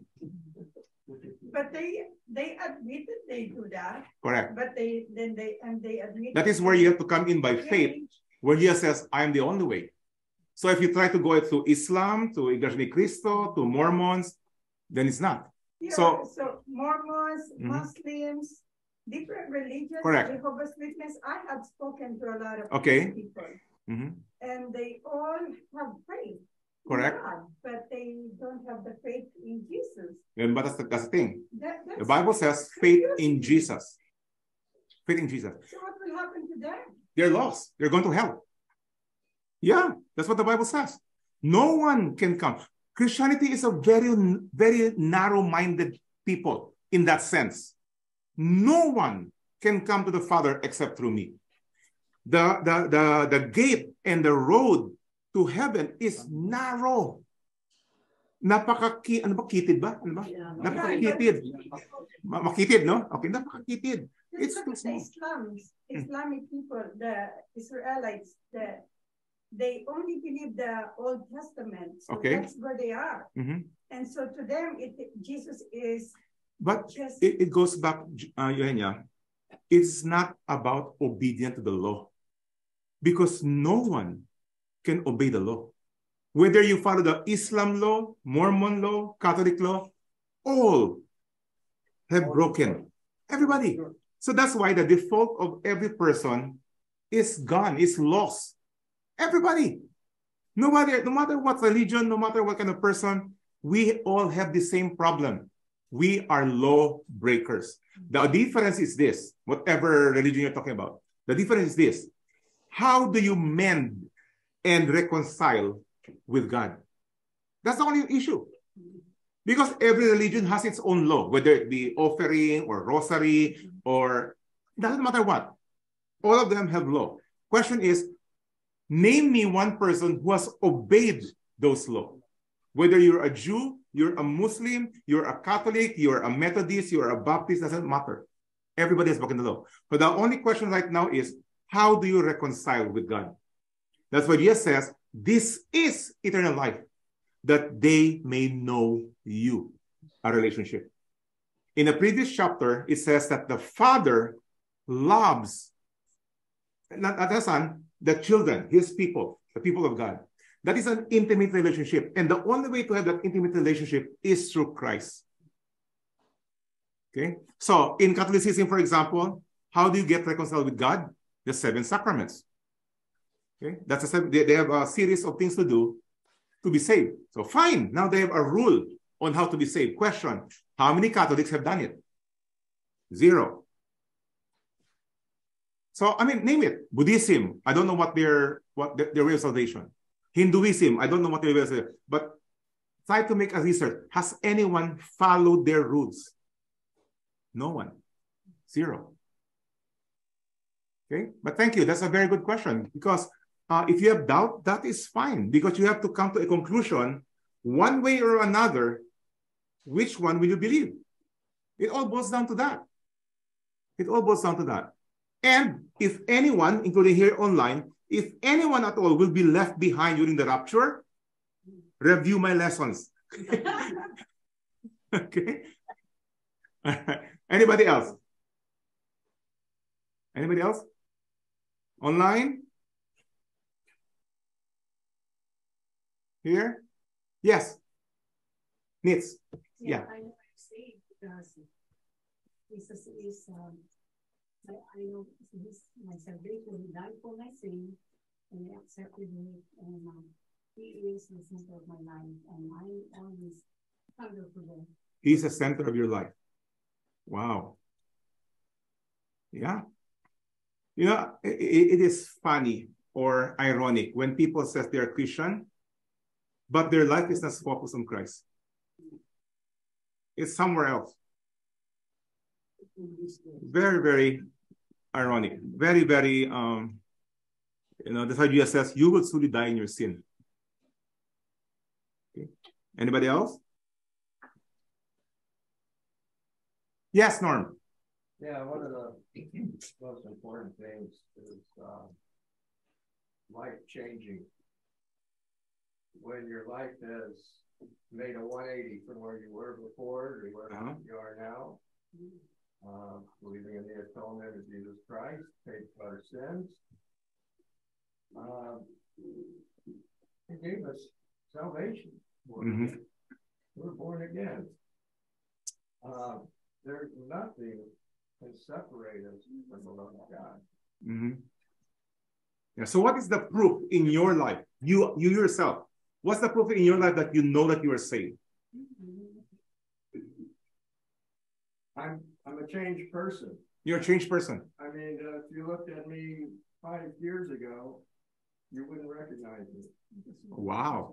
But they they admitted they do that. Correct. But they then they and they admit That is where you have to come in by faith, where Jesus says, I am the only way. So if you try to go to Islam, to Iglesia ni Cristo, to Mormons, then it's not. Yeah, So- so Mormons, Mhm. Muslims, different religions, Correct. Jehovah's Witness. I have spoken to a lot of Okay. people, Mhm. and they all have faith. in Correct. God, but they don't have the faith in Jesus. And but that's the, that's the thing. That, that's The Bible says faith in Jesus. Faith in Jesus. So what will happen to them? They're lost. They're going to hell. Yeah, that's what the Bible says. No one can come. Christianity is a very, very narrow-minded people in that sense. No one can come to the Father except through me. The, the, the, the gate and the road to heaven is narrow. Napakaki, ano ba, kitid ba? Ano ba? Napakakitid. Ma- Makitid, no? Okay, napakakitid. It's Just too look at the small. Islams, Islamic people, the Israelites, the, they only believe the Old Testament. So Okay. that's where they are. Mhm. And so to them, it, Jesus is But just it, it goes back, uh, Eugenia, it's not about obedience to the law. Because no one can obey the law. Whether you follow the Islam law, Mormon law, Catholic law, all have broken. Everybody. So that's why the default of every person is gone, is lost. Everybody. No matter, no matter what religion, no matter what kind of person, we all have the same problem. We are law breakers. The difference is this, whatever religion you're talking about, the difference is this. How do you mend and reconcile with God? That's the only issue. Because every religion has its own law, whether it be offering or rosary or doesn't matter what. All of them have law. Question is, name me one person who has obeyed those laws. Whether you're a Jew, you're a Muslim, you're a Catholic, you're a Methodist, you're a Baptist, doesn't matter. Everybody has broken the law. But the only question right now is, how do you reconcile with God? That's what Jesus says, this is eternal life, that they may know you, a relationship. In the previous chapter, it says that the Father loves, not, not the Son, the children, his people, the people of God. That is an intimate relationship. And the only way to have that intimate relationship is through Christ. Okay, so in Catholicism, for example, how do you get reconciled with God? The seven sacraments. Okay, that's a seven, they, they have a series of things to do to be saved. So fine, now they have a rule on how to be saved. Question: how many Catholics have done it? Zero. So I mean, name it. Buddhism, I don't know what their what their, their real salvation. Hinduism, I don't know what their real salvation. But try to make a research. Has anyone followed their rules? No one. Zero. Okay, but thank you. That's a very good question, because uh, if you have doubt, that is fine, because you have to come to a conclusion one way or another. Which one will you believe? It all boils down to that. It all boils down to that. And if anyone, including here online, if anyone at all will be left behind during the rapture, review my lessons. Okay. Anybody else? Anybody else? Online? Here? Yes. Nits. Yeah. I know I'm saved because Jesus is, um, I, I know he's my salvation. He died for my sin and he accepted me, and um, he is the center of my life, and I always hunger for him. He's the center of your life. Wow. Yeah. You know, it, it is funny or ironic when people say they're Christian, but their life is not focused on Christ. It's somewhere else. Very, very ironic. Very, very, um, you know, that's why Jesus says, you will surely die in your sin. Okay. Anybody else? Yes, Norm. Yeah, one of the most important things is uh, life changing. When your life has made a one eighty from where you were before to where uh-huh. you are now, uh, believing in the atonement of Jesus Christ, paid for our sins. Uh, he gave us salvation. Mm-hmm. We're born again. Uh, there's nothing can separate us from the love of God. Mm-hmm. Yeah. So, what is the proof in your life? You, you yourself. What's the proof in your life that you know that you are saved? I'm I'm a changed person. You're a changed person. I mean, uh, if you looked at me five years ago, you wouldn't recognize me. Wow.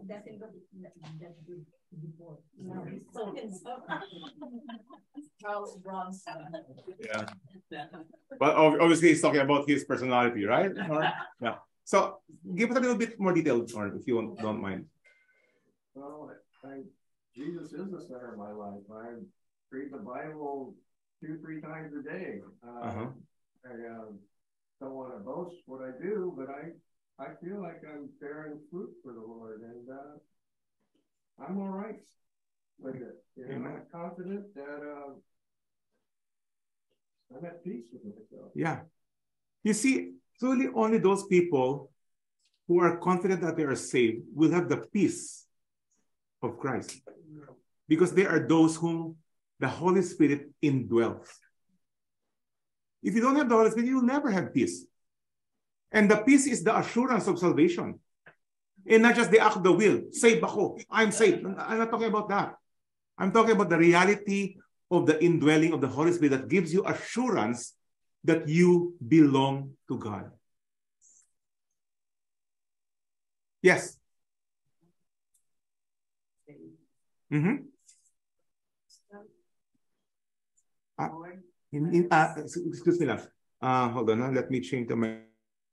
Charles Bronson. Yeah. But obviously, he's talking about his personality, right? Yeah. So, give us a little bit more detail, or if you don't mind. Well, I, I, Jesus is the center of my life. I read the Bible two, three times a day. Uh, uh-huh. I uh, don't want to boast what I do, but I, I feel like I'm bearing fruit for the Lord, and uh, I'm all right with it. You know, I'm confident that uh, I'm at peace with myself. Yeah. You see, truly only those people who are confident that they are saved will have the peace of Christ, because they are those whom the Holy Spirit indwells. If you don't have the Holy Spirit, you'll never have peace. And the peace is the assurance of salvation. And not just the act of the will. Save ako. I'm saved. I'm not talking about that. I'm talking about the reality of the indwelling of the Holy Spirit that gives you assurance that you belong to God. Yes. Mm-hmm. Uh, in, in, uh, excuse me, uh, hold on. Uh, let me change the mic.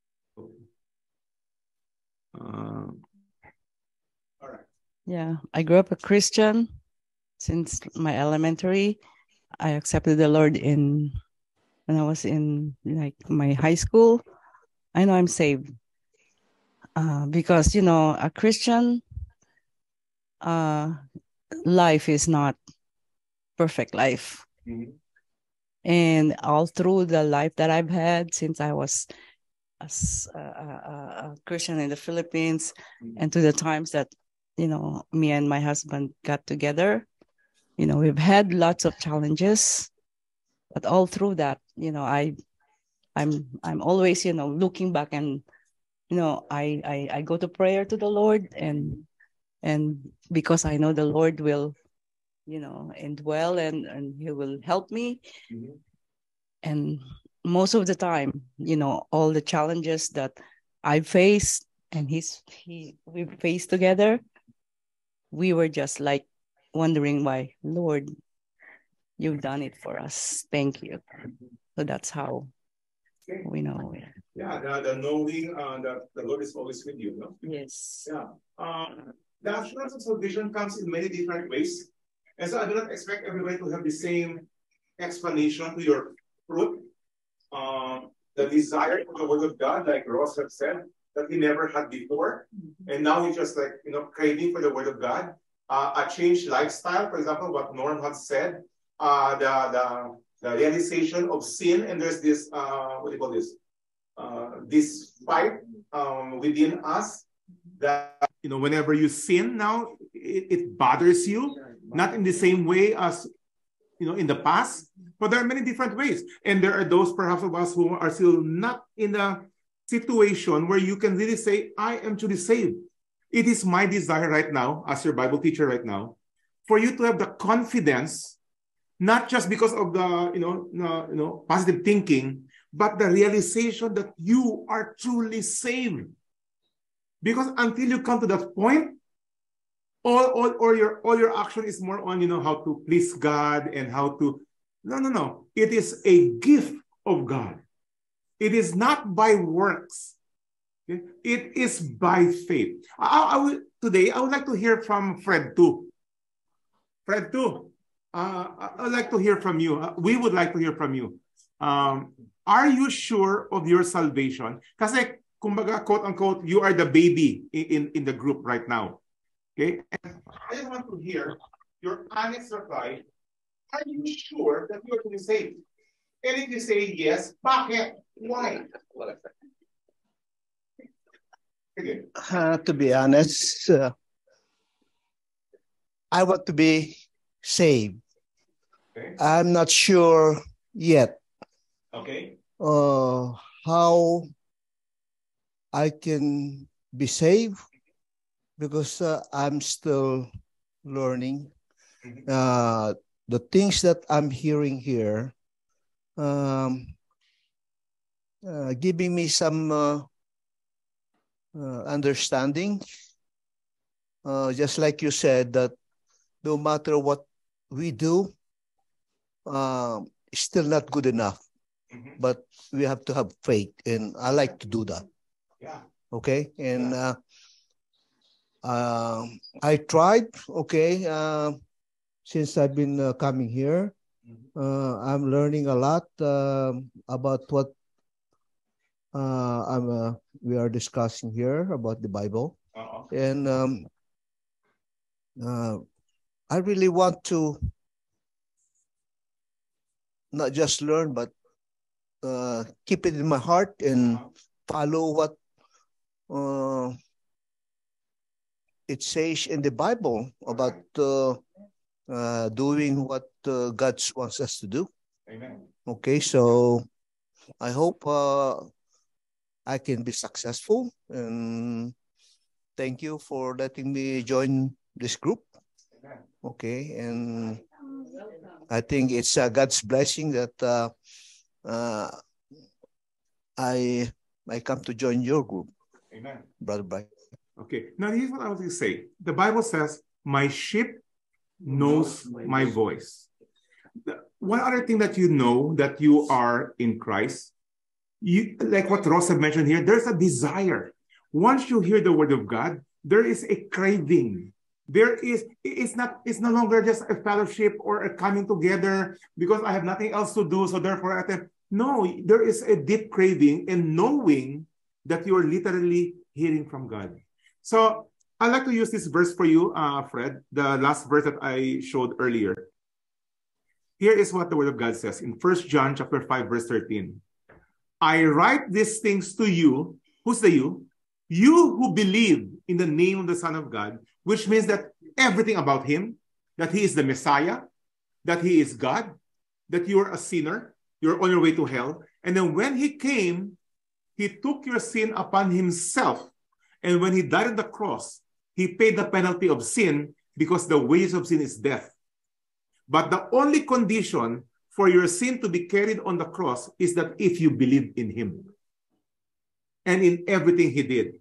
Uh, all right. Yeah, I grew up a Christian since my elementary. I accepted the Lord in when I was in like my high school. I know I'm saved uh, because, you know, a Christian uh, life is not perfect life. Mm-hmm. And all through the life that I've had since I was a, a, a Christian in the Philippines, mm-hmm. and to the times that, you know, me and my husband got together, you know, we've had lots of challenges. But all through that, you know, I, I'm, I'm always, you know, looking back, and, you know, I, I, I go to prayer to the Lord, and, and because I know the Lord will, you know, indwell, and, and He will help me. Mm-hmm. And most of the time, you know, all the challenges that I faced and he's, he, we faced together, we were just like wondering why, Lord, you've done it for us. Thank you. So that's how we know it. Yeah, the, the knowing uh, that the Lord is always with you. No? Yes. Yeah. Um, the assurance of salvation comes in many different ways. And so I do not expect everybody to have the same explanation to your fruit. Um, the desire for the word of God, like Ross have said, that he never had before. Mm-hmm. And now he's just like, you know, craving for the word of God. Uh, a changed lifestyle, for example, what Norm had said, uh, the, the, the realization of sin, and there's this, uh, what do you call this? Uh, this fight um, within us that, you know, whenever you sin now, it, it bothers you, not in the same way as, you know, in the past, but there are many different ways. And there are those perhaps of us who are still not in a situation where you can really say, I am truly saved. It is my desire right now, as your Bible teacher right now, for you to have the confidence, not just because of the, you know, no, you know, positive thinking, but the realization that you are truly saved. Because until you come to that point, all, all, all your all your action is more on, you know, how to please God and how to, no, no, no. It is a gift of God. It is not by works. Okay? It is by faith. I, I will, today, I would like to hear from Fred too. Fred too. Uh, I would like to hear from you. Uh, we would like to hear from you. Um, are you sure of your salvation? Kasi, kumbaga, quote unquote, you are the baby in, in, in the group right now. Okay? And I want to hear your honest reply. Are you sure that you are to be saved? And if you say yes, bakit? Why? Okay. Uh, to be honest, uh, I want to be saved. Okay. I'm not sure yet. Okay. Uh, how I can be saved, because uh, I'm still learning. Mm-hmm. Uh, the things that I'm hearing here, um, uh, giving me some uh, uh, understanding. Uh, just like you said, that no matter what we do, uh, it's still not good enough. Mm-hmm. But we have to have faith, and I like to do that. Yeah. Okay, and uh, uh, I tried. Okay, uh, since I've been uh, coming here, uh, I'm learning a lot uh, about what uh, I'm. Uh, we are discussing here about the Bible, uh-huh. and um, uh, I really want to not just learn, but uh, keep it in my heart and follow what uh, it says in the Bible about uh, uh, doing what uh, God wants us to do. Amen. Okay, so I hope uh, I can be successful, and thank you for letting me join this group. Amen. Okay, and I think it's uh, God's blessing that uh, uh, I I come to join your group. Amen. Brother Brian. Okay, now here's what I was going to say. The Bible says, my sheep knows my voice. One other thing that you know that you are in Christ, you, like what Ross had mentioned here, there's a desire. Once you hear the word of God, there is a craving. There is, it's not, it's no longer just a fellowship or a coming together because I have nothing else to do, so therefore I can. No, there is a deep craving and knowing that you are literally hearing from God. So I'd like to use this verse for you, uh, Fred, the last verse that I showed earlier. Here is what the word of God says in First John chapter five, verse thirteen. I write these things to you. Who's the you? You who believe in the name of the Son of God, which means that everything about him, that he is the Messiah, that he is God, that you are a sinner, you're on your way to hell. And then when he came, he took your sin upon himself. And when he died on the cross, he paid the penalty of sin because the wages of sin is death. But the only condition for your sin to be carried on the cross is that if you believe in him and in everything he did.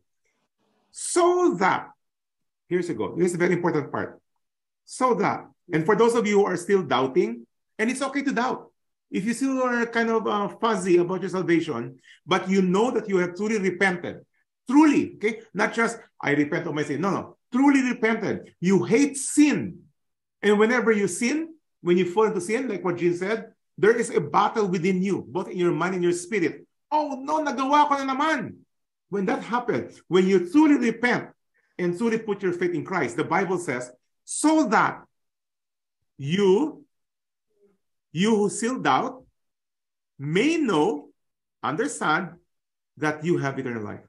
So that, here's a go. Here's a very important part. So that, and for those of you who are still doubting, and it's okay to doubt. If you still are kind of uh, fuzzy about your salvation, but you know that you have truly repented, truly, okay? Not just, I repent of my sin. No, no. Truly repented. You hate sin. And whenever you sin, when you fall into sin, like what Jean said, there is a battle within you, both in your mind and your spirit. Oh, no, nagawa ko na naman. When that happens, when you truly repent and truly put your faith in Christ, the Bible says, so that you, you who still doubt, may know, understand, that you have eternal life.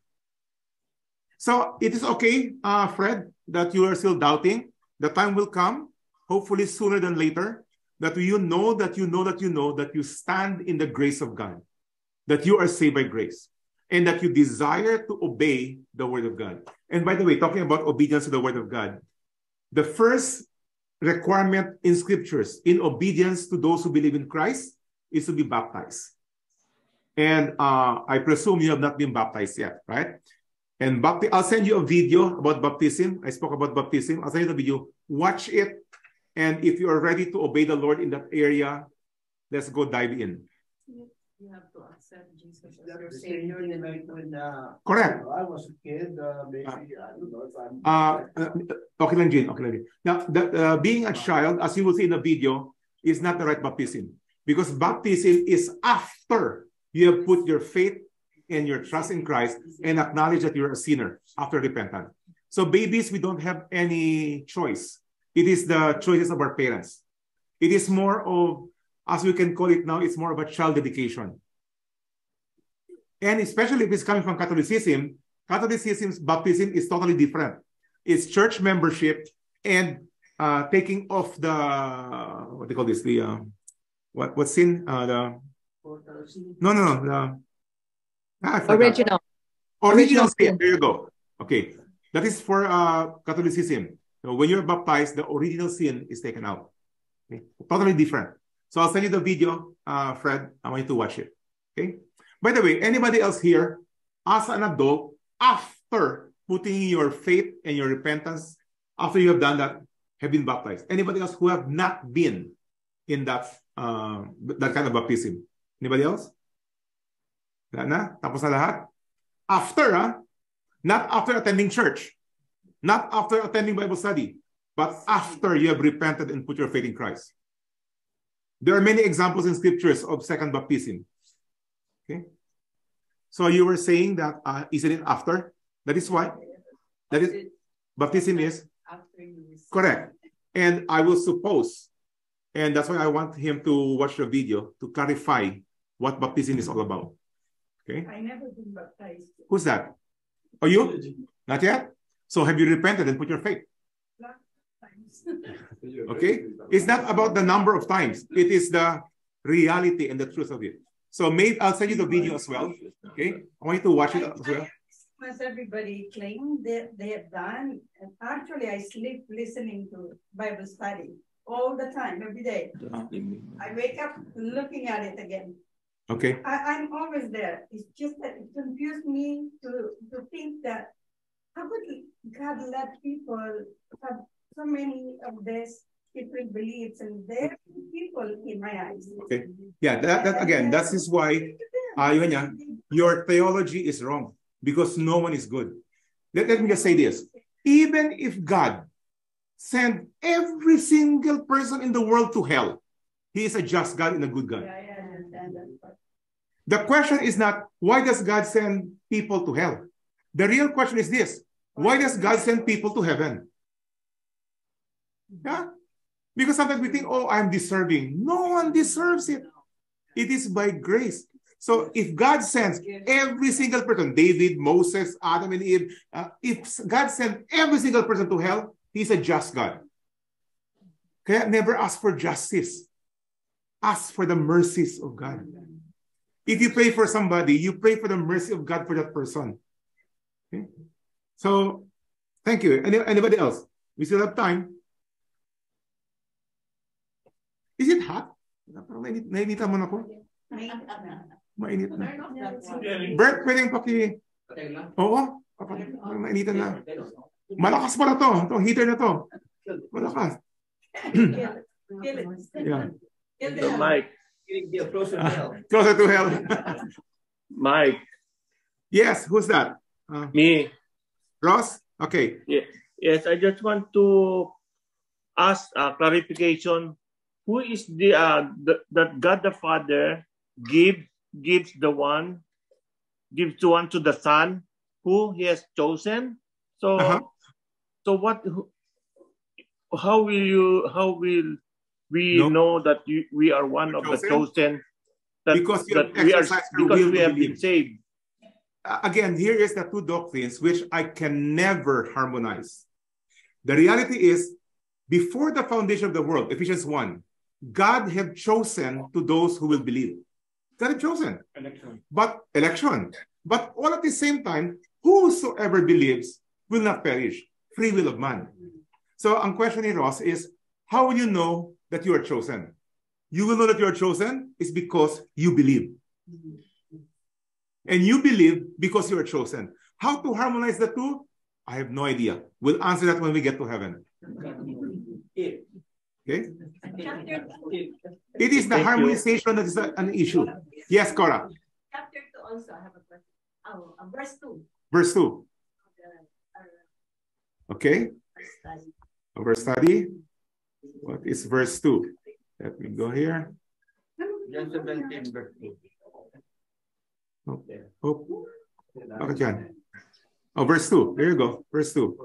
So it is okay, uh, Fred, that you are still doubting. The time will come, hopefully sooner than later, that you know that you know that you know that you stand in the grace of God, that you are saved by grace, and that you desire to obey the word of God. And by the way, talking about obedience to the word of God, the first requirement in scriptures in obedience to those who believe in Christ is to be baptized. And uh, I presume you have not been baptized yet, right? And bapti- I'll send you a video about baptism. I spoke about baptism. I'll send you the video. Watch it. And if you are ready to obey the Lord in that area, let's go dive in. You have to accept Jesus as your Savior. Like when uh, Correct. I was a kid, uh, maybe, I don't know if I'm... Uh, uh, okay lang, Jean. Okay lang, Jean. Now, the, uh, being a child, as you will see in the video, is not the right baptism. Because baptism is after you have put your faith and your trust in Christ and acknowledge that you're a sinner after repentance. So babies, we don't have any choice. It is the choices of our parents. It is more of, as we can call it now, it's more of a child dedication. And especially if it's coming from Catholicism, Catholicism's baptism is totally different. It's church membership and uh, taking off the, what do you call this, the, uh, what, what sin? Uh, the, no, no, no, the, ah, I forgot. Original. Original Original sin. sin. There you go. Okay. That is for uh, Catholicism. So when you're baptized, the original sin is taken out. Okay? Totally different. So I'll send you the video, uh, Fred. I want you to watch it. Okay. By the way, anybody else here, as an adult, after putting your faith and your repentance, after you have done that, have been baptized? Anybody else who have not been in that uh, that kind of baptism? Anybody else? Wala na? Tapos na lahat? After, ah, not after attending church, not after attending Bible study, but after you have repented and put your faith in Christ. There are many examples in scriptures of second baptism. Okay. So you were saying that, uh, isn't it after? That is why. That is, baptism is correct. And I will suppose, and that's why I want him to watch the video to clarify what baptism is all about. Okay. I never been baptized. Who's that? Are you? Not yet? So have you repented and put your faith? Okay? It's not about the number of times. It is the reality and the truth of it. So maybe I'll send you the video as well. Okay? I want you to watch it as well. As everybody claimed that they have done, and actually I sleep listening to Bible study all the time, every day. I wake up looking at it again. Okay. I, I'm always there. It's just that it confused me to, to think that how could God let people have so many of these different beliefs, and they're people in my eyes. Okay. Yeah, that, that again, that is why uh, yun yan, your theology is wrong because no one is good. Let, let me just say this. Even if God sent every single person in the world to hell, he is a just God and a good God. Yeah, yeah, I understand that part. The question is not, why does God send people to hell? The real question is this, why does God send people to heaven? Yeah? Because sometimes we think, oh, I'm deserving. No one deserves it. It is by grace. So if God sends every single person, David, Moses, Adam, and Eve, uh, if God sent every single person to hell, he's a just God. Okay? Never ask for justice. ask for the mercies of God. If you pray for somebody, you pray for the mercy of God for that person. Okay? So, thank you. Any, anybody else? We still have time. Is it hot? Mainit, nainitan mo na ako? Mainit na. Bert, pwedeng paki... Oo, mainitan na. Malakas pala to. Itong heater na to. Malakas. Yeah. So, Mike. Closer to hell. Uh, closer to hell. Mike. Yes, who's that? Uh, Me. Ross? Okay. Yeah. Yes, I just want to ask a clarification. Who is the, uh, the that God the Father give, gives the one, gives the one to the Son who He has chosen? So, uh-huh. so what? How will you? How will we no. know that you, we are one of chosen? the chosen? That, because you that we are because we have been saved. Again, here is the two doctrines which I can never harmonize. The reality is, before the foundation of the world, Ephesians one, God had chosen to those who will believe. God had chosen. Election. But election. But all at the same time, whosoever believes will not perish. Free will of man. So ang question ni Ross is, how will you know that you are chosen? You will know that you are chosen is because you believe. And you believe because you are chosen. How to harmonize the two? I have no idea. We'll answer that when we get to heaven. Okay? It is the Thank harmonization you. that is an issue. Yes, Cora. Chapter two also, I have a question. Oh, uh, verse two. Verse two. Okay. Our study. What is verse two? Let me go here. John seventeen, verse two. Okay. Oh, okay, John. Oh, verse two. There you go. Verse two.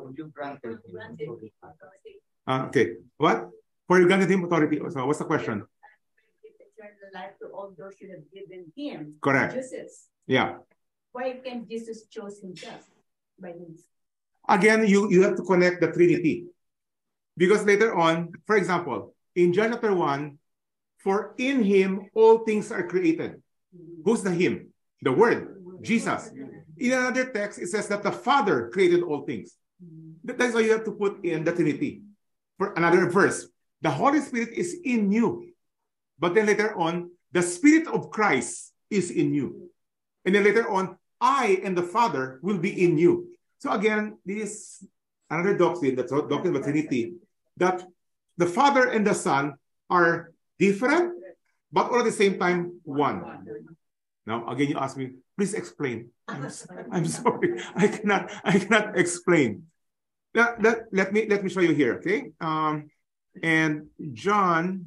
Uh, okay. What? For you granted him authority. So what's the question? Life to all those you have given him. Correct. Jesus. Yeah. Why can't Jesus choose himself by himself? Again, you, you have to connect the Trinity. Because later on, for example, in John chapter one, for in him all things are created. Who's the him? The Word, Jesus. In another text, it says that the Father created all things. That's why you have to put in the Trinity. For another verse, the Holy Spirit is in you. But then later on, the Spirit of Christ is in you. And then later on, I and the Father will be in you. So again, this is another doctrine, the doctrine of the Trinity, that the Father and the Son are different, but all at the same time, one. Now, again, you ask me, please explain. I'm, I'm sorry, I cannot, I cannot explain. That, that, let me let me show you here, okay? Um, and John,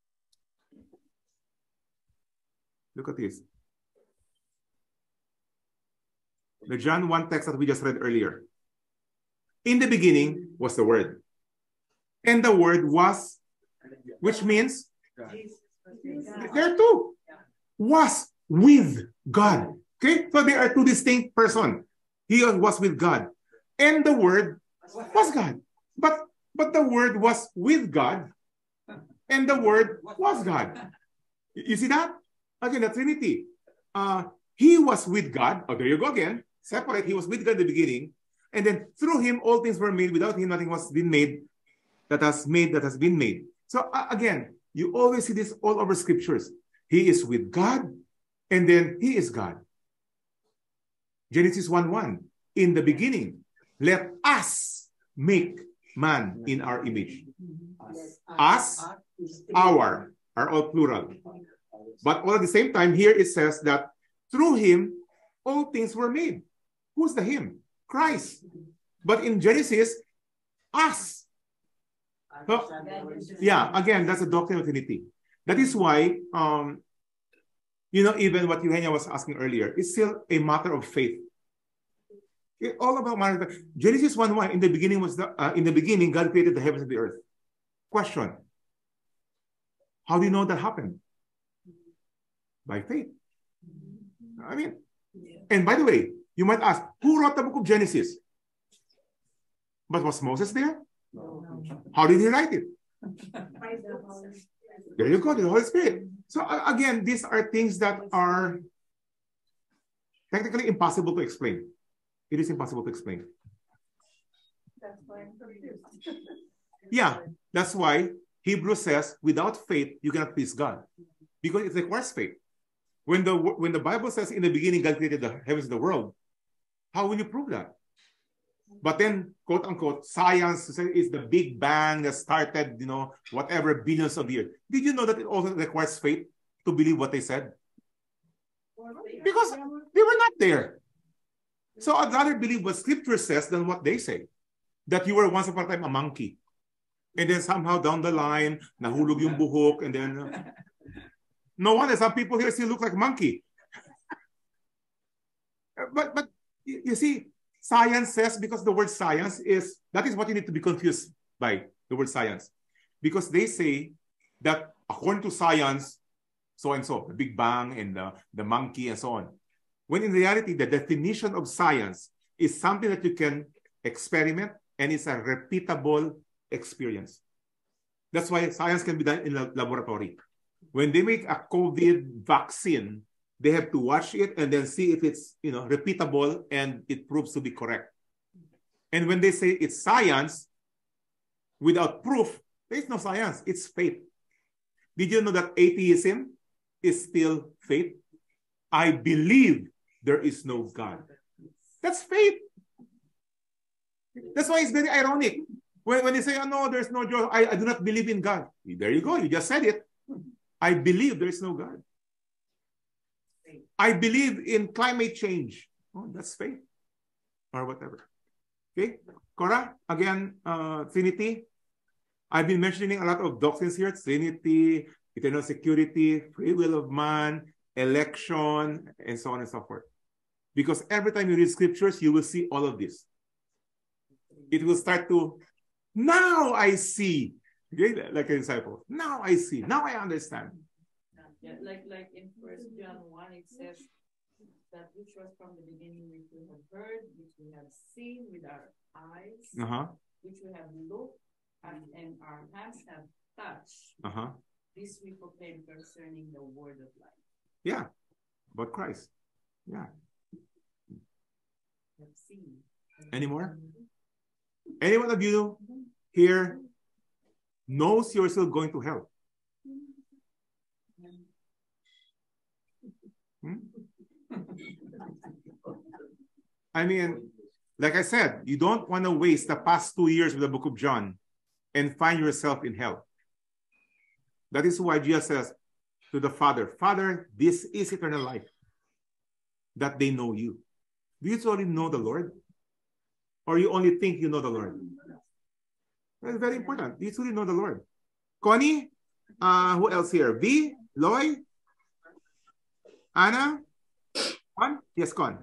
look at this. The John one text that we just read earlier. In the beginning was the Word. And the Word was, which means, there are two, was with God. Okay? So there are two distinct persons. He was with God. And the Word was God. But, but the Word was with God. And the Word was God. You see that? Again, the Trinity. Uh, he was with God. Oh, there you go again. Separate. He was with God in the beginning. And then through him, all things were made. Without him, nothing was been made that has made that has been made. So uh, again, you always see this all over scriptures. He is with God, and then he is God. Genesis one one. In the beginning, let us make man in our image. Us, our, are all plural. But all at the same time, here it says that through him, all things were made. Who's the him? Christ. But in Genesis, us. So, yeah, again, that's a doctrine of Trinity. That is why, um, you know, even what Eugenia was asking earlier, it's still a matter of faith. It's all about matter of faith. Genesis one one, in the beginning was the uh, in the beginning, God created the heavens and the earth. Question: how do you know that happened? By faith. I mean, and by the way, you might ask, who wrote the book of Genesis? But was Moses there? No. How did he write it? There you go, the Holy Spirit. So uh, again, these are things that are technically impossible to explain. It is impossible to explain. That's why I'm confused. Yeah, that's why Hebrews says, without faith, you cannot please God. Because it requires faith. When the, when the Bible says, in the beginning, God created the heavens and the world, how will you prove that? But then, quote unquote, science is the Big Bang that started, you know, whatever billions of years. Did you know that it also requires faith to believe what they said? Because they were not there. So I'd rather believe what Scripture says than what they say. That you were once upon a time a monkey. And then somehow down the line, nahulog yung buhok, and then... Uh, no wonder some people here still look like monkey. But, but you, you see, science says, because the word science is, that is what you need to be confused by, the word science. Because they say that according to science, so and so, the Big Bang and the, the monkey and so on. When in reality, the definition of science is something that you can experiment and it's a repeatable experience. That's why science can be done in a laboratory. When they make a COVID vaccine, they have to watch it and then see if it's, you know, repeatable and it proves to be correct. And when they say it's science, without proof, there's no science, it's faith. Did you know that atheism is still faith? I believe there is no God. That's faith. That's why it's very ironic. When, when they say, oh, no, there's no joy, I, I do not believe in God. There you go, you just said it. I believe there is no God. I believe in climate change. Oh, that's faith. Or whatever. Okay? Cora, again, uh, Trinity. I've been mentioning a lot of doctrines here. Trinity, eternal security, free will of man, election, and so on and so forth. Because every time you read scriptures, you will see all of this. It will start to, now I see. Okay? Like a disciple. Now I see. Now I understand. Yeah, like like in First John one, it says that which was from the beginning, which we have heard, which we have seen with our eyes, uh-huh. which we have looked at, and our hands have touched. Uh-huh. This we proclaim concerning the word of life. Yeah, about Christ. Yeah. Have seen. Any more? Any one of you here knows you're still going to hell? Hmm? I mean, like I said, you don't want to waste the past two years with the book of John and find yourself in hell. That is why Jesus says to the Father, Father, this is eternal life, that they know you. Do you truly know the Lord? Or you only think you know the Lord? That's very important. Do you truly know the Lord? Connie? Uh, who else here? V? Loy? Anna? Con? Yes, Con.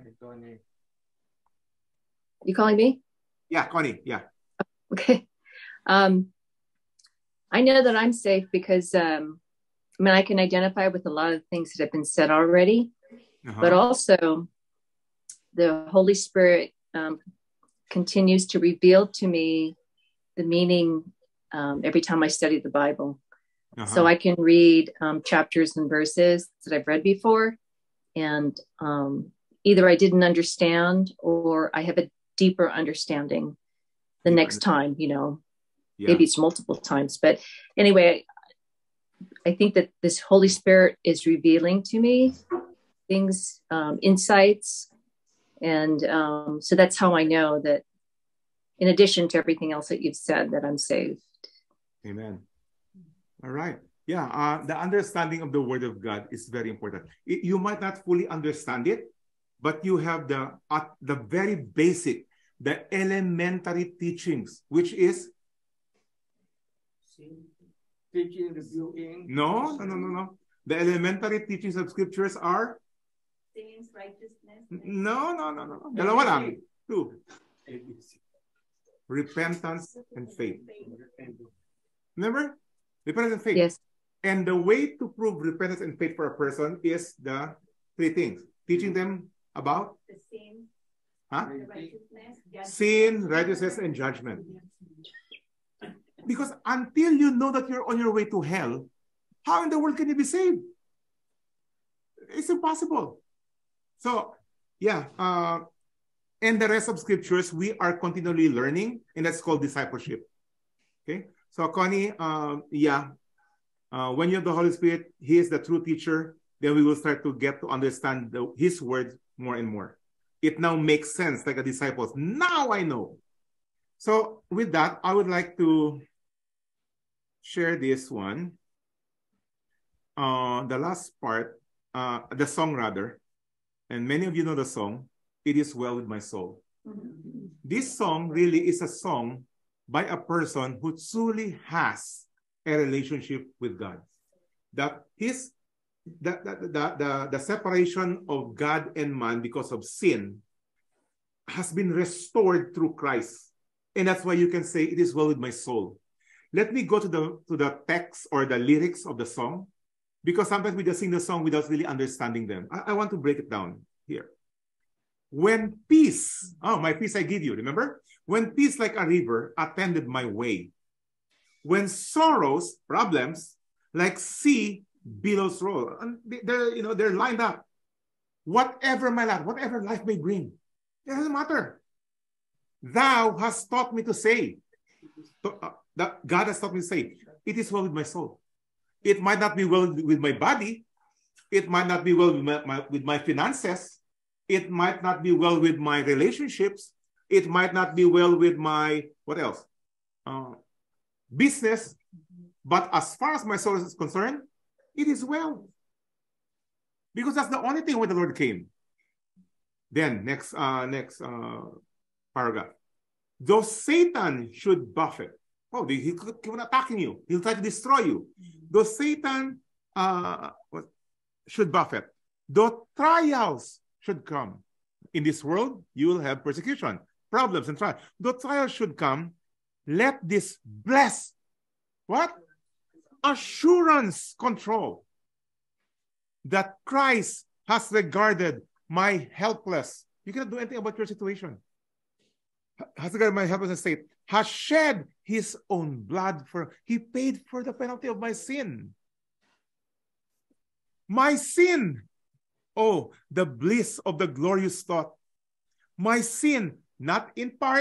You calling me? Yeah, Connie. Yeah. Okay. Um, I know that I'm safe because um, I mean I can identify with a lot of things that have been said already, uh-huh. but also the Holy Spirit um, continues to reveal to me the meaning um, every time I study the Bible. Uh-huh. So I can read um, chapters and verses that I've read before, and um, either I didn't understand or I have a deeper understanding the next time, you know, yeah. Maybe it's multiple times. But anyway, I think that this Holy Spirit is revealing to me things, um, insights. And um, so that's how I know that in addition to everything else that you've said, that I'm saved. Amen. All right. Yeah, uh, the understanding of the Word of God is very important. It, you might not fully understand it, but you have the uh, the very basic, the elementary teachings, which is teaching, reviewing. No, no, no, no, no. The elementary teachings of scriptures are sins, righteousness. No, no, no, no. Dalawa lang. Two. Repentance and faith. Remember? Repentance and faith. Yes. And the way to prove repentance and faith for a person is the three things. Teaching them about the sin, huh? the righteousness, sin, righteousness, and judgment. Because until you know that you're on your way to hell, how in the world can you be saved? It's impossible. So, yeah. Uh, and the rest of scriptures, we are continually learning, and that's called discipleship. Okay? So, Connie, uh, yeah. Uh, when you have the Holy Spirit, He is the true teacher, then we will start to get to understand the, His words more and more. It now makes sense, like a disciples. Now I know. So, with that, I would like to share this one. Uh, the last part, uh, the song rather, and many of you know the song, It Is Well With My Soul. This song really is a song by a person who truly has a relationship with God. That his, the, the, the, the, the separation of God and man because of sin has been restored through Christ. And that's why you can say, It is well with my soul. Let me go to the, to the text or the lyrics of the song, because sometimes we just sing the song without really understanding them. I, I want to break it down here. When peace, oh, my peace I give you, remember? When peace like a river attended my way. When sorrows, problems, like sea billows roll. And they're, you know, they're lined up. Whatever my life, whatever life may bring, it doesn't matter. Thou hast taught me to say, to, uh, that God has taught me to say, it is well with my soul. It might not be well with my body. It might not be well with my, my, with my finances. It might not be well with my relationships. It might not be well with my, what else? Uh, business. But as far as my soul is concerned, it is well. Because that's the only thing where the Lord came. Then, next, uh, next uh, paragraph. Though Satan should buffet, oh, he could keep on attacking you. He'll try to destroy you. Though Satan uh, should buffet, though trials should come. In this world, you will have persecution, problems, and trials. Though trials should come, let this blessed, what? Assurance control that Christ has regarded my helpless. You cannot do anything about your situation. Has regarded my helpless state. Has shed his own blood for, he paid for the penalty of my sin. My sin. Oh, the bliss of the glorious thought. My sin, not in part.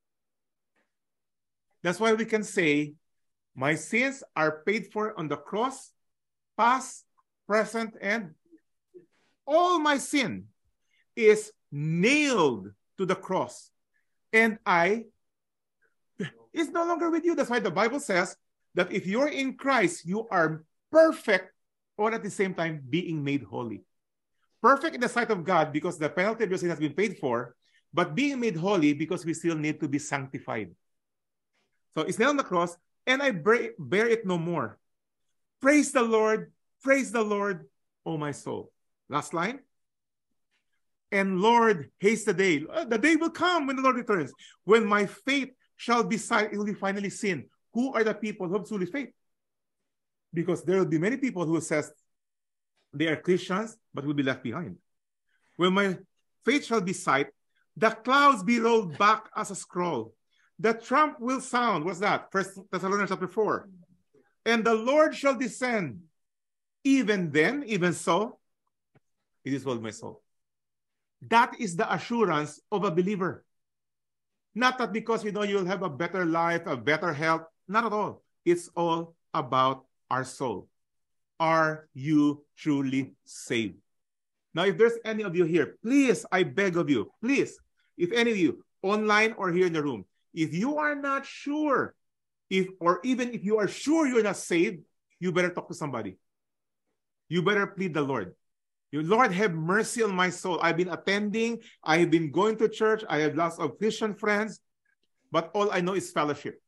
That's why we can say, my sins are paid for on the cross, past, present, and all my sin is nailed to the cross. And I is no longer with you. That's why the Bible says that if you're in Christ, you are perfect, or at the same time being made holy. Perfect in the sight of God because the penalty of your sin has been paid for, but being made holy because we still need to be sanctified. So it's nailed on the cross, and I bear it no more. Praise the Lord, praise the Lord, O my soul. Last line. And Lord, haste the day. The day will come when the Lord returns, when my faith shall be sight, it will be finally seen. Who are the people who have truly faith? Because there will be many people who says they are Christians, but will be left behind. When my faith shall be sight, the clouds be rolled back as a scroll. The trump will sound. What's that? First Thessalonians chapter four. And the Lord shall descend. Even then, even so, it is well with my soul. That is the assurance of a believer. Not that because, you know, you'll have a better life, a better health. Not at all. It's all about our soul. Are you truly saved? Now, if there's any of you here, please, I beg of you, please, if any of you, online or here in the room, if you are not sure, if or even if you are sure you're not saved, you better talk to somebody. You better plead the Lord. You, Lord, have mercy on my soul. I've been attending. I have been going to church. I have lots of Christian friends. But all I know is fellowship.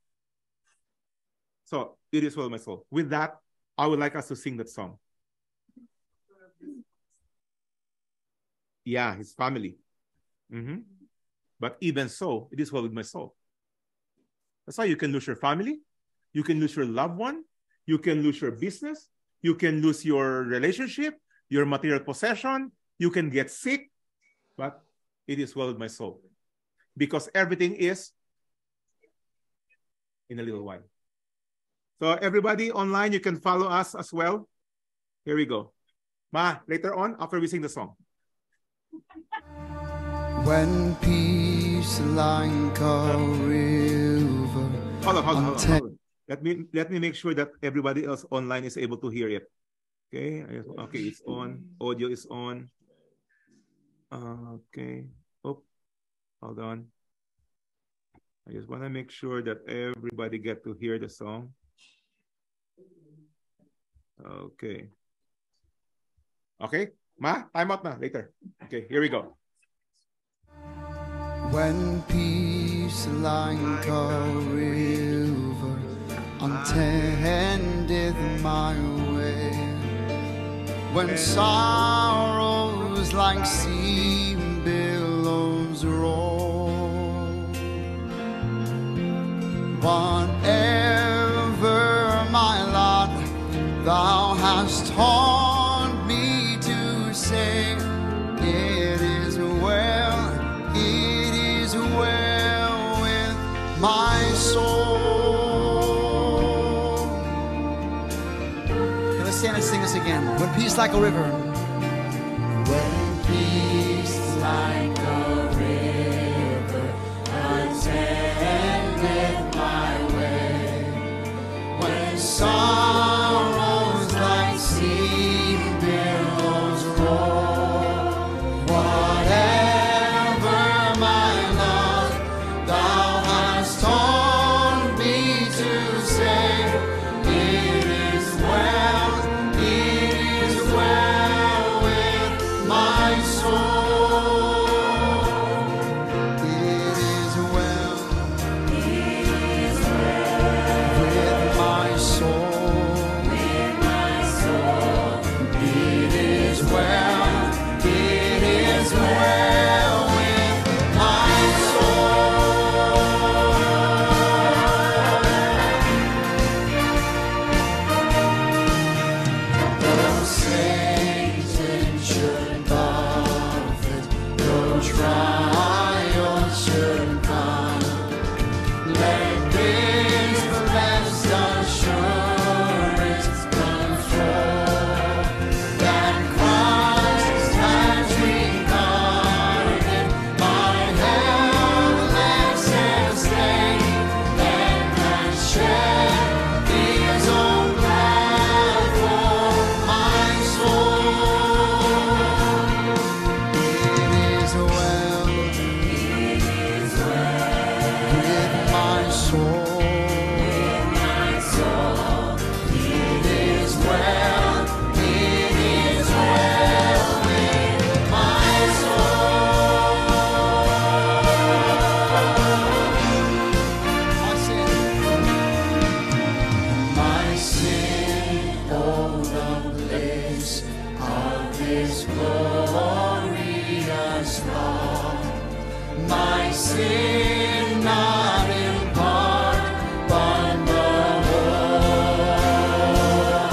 So it is well with my soul. With that, I would like us to sing that song. Yeah, his family. Mm-hmm. But even so, it is well with my soul. That's why you can lose your family. You can lose your loved one. You can lose your business. You can lose your relationship, your material possession. You can get sick. But it is well with my soul. Because everything is in a little while. So everybody online, you can follow us as well. Here we go. Ma, later on, after we sing the song. When peace like a river. Hold on, hold on, hold on, hold on. Let me let me make sure that everybody else online is able to hear it. Okay, okay, it's on. Audio is on. Uh, okay. Oh, hold on. I just want to make sure that everybody get to hear the song. Okay. Okay, Ma, time out na later. Okay, here we go. When peace like a river untendeth my way, when sorrows like sea billows roll, whatever my lot thou hast taught me to say, it is well, it is well with my soul. Okay, let's stand and sing this again. When peace like a river. When peace like a river attendeth my way, when sorrows like sea billows roll, whatever my lot thou hast taught me to say, it is well, it is well with my soul. It is well, it is well with my soul. With my soul, it is well, it is well with my Though Satan should buffet, though trials should come, let this blessed assurance control, that Christ has regarded my helpless estate, and has shed his own blood for my soul. It is well, it is well with my soul. With my soul, it is well, it is well with my soul. My sin, oh the bliss of this glorious thought. My sin not in part, but the whole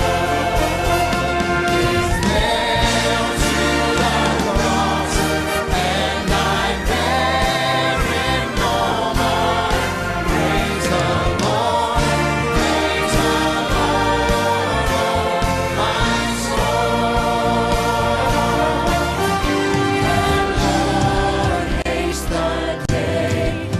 is nailed to the cross, and I bear it no more. Praise the Lord, praise the Lord, oh my soul. And Lord, haste the day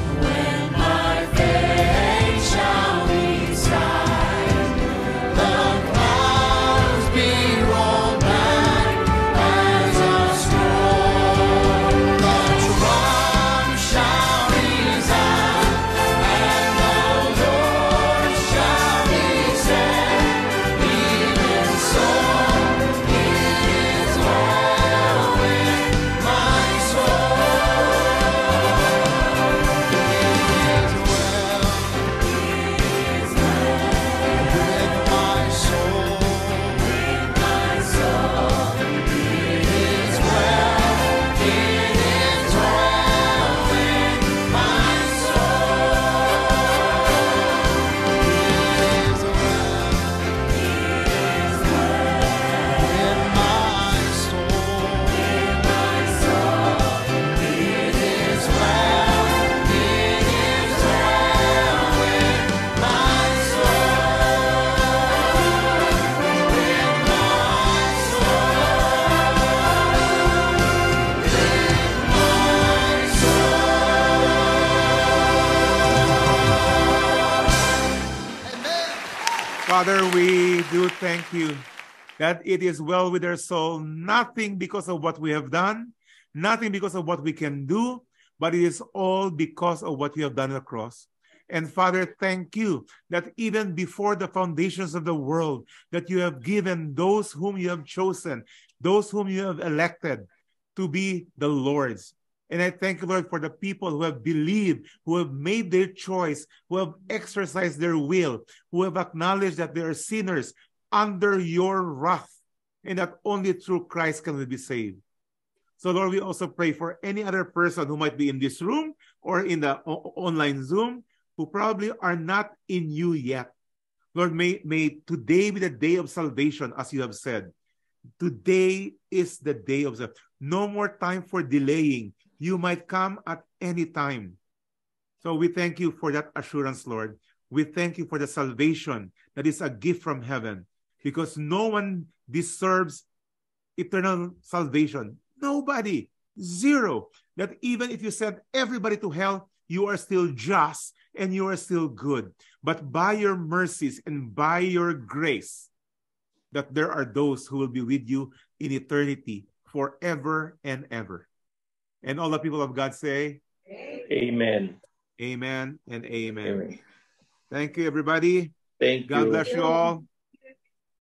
Father, we do thank you that it is well with our soul, nothing because of what we have done, nothing because of what we can do, but it is all because of what you have done on the cross. And Father, thank you that even before the foundations of the world, that you have given those whom you have chosen, those whom you have elected to be the Lord's. And I thank you, Lord, for the people who have believed, who have made their choice, who have exercised their will, who have acknowledged that they are sinners under your wrath, and that only through Christ can we be saved. So, Lord, we also pray for any other person who might be in this room or in the o- online Zoom who probably are not in you yet. Lord, may, may today be the day of salvation, as you have said. Today is the day of salvation. No more time for delaying. You might come at any time. So we thank you for that assurance, Lord. We thank you for the salvation that is a gift from heaven, because no one deserves eternal salvation. Nobody. Zero. That even if you send everybody to hell, you are still just and you are still good. But by your mercies and by your grace, that there are those who will be with you in eternity forever and ever. And all the people of God say, Amen. Amen and amen. Amen. Thank you, everybody. Thank God you. bless you all.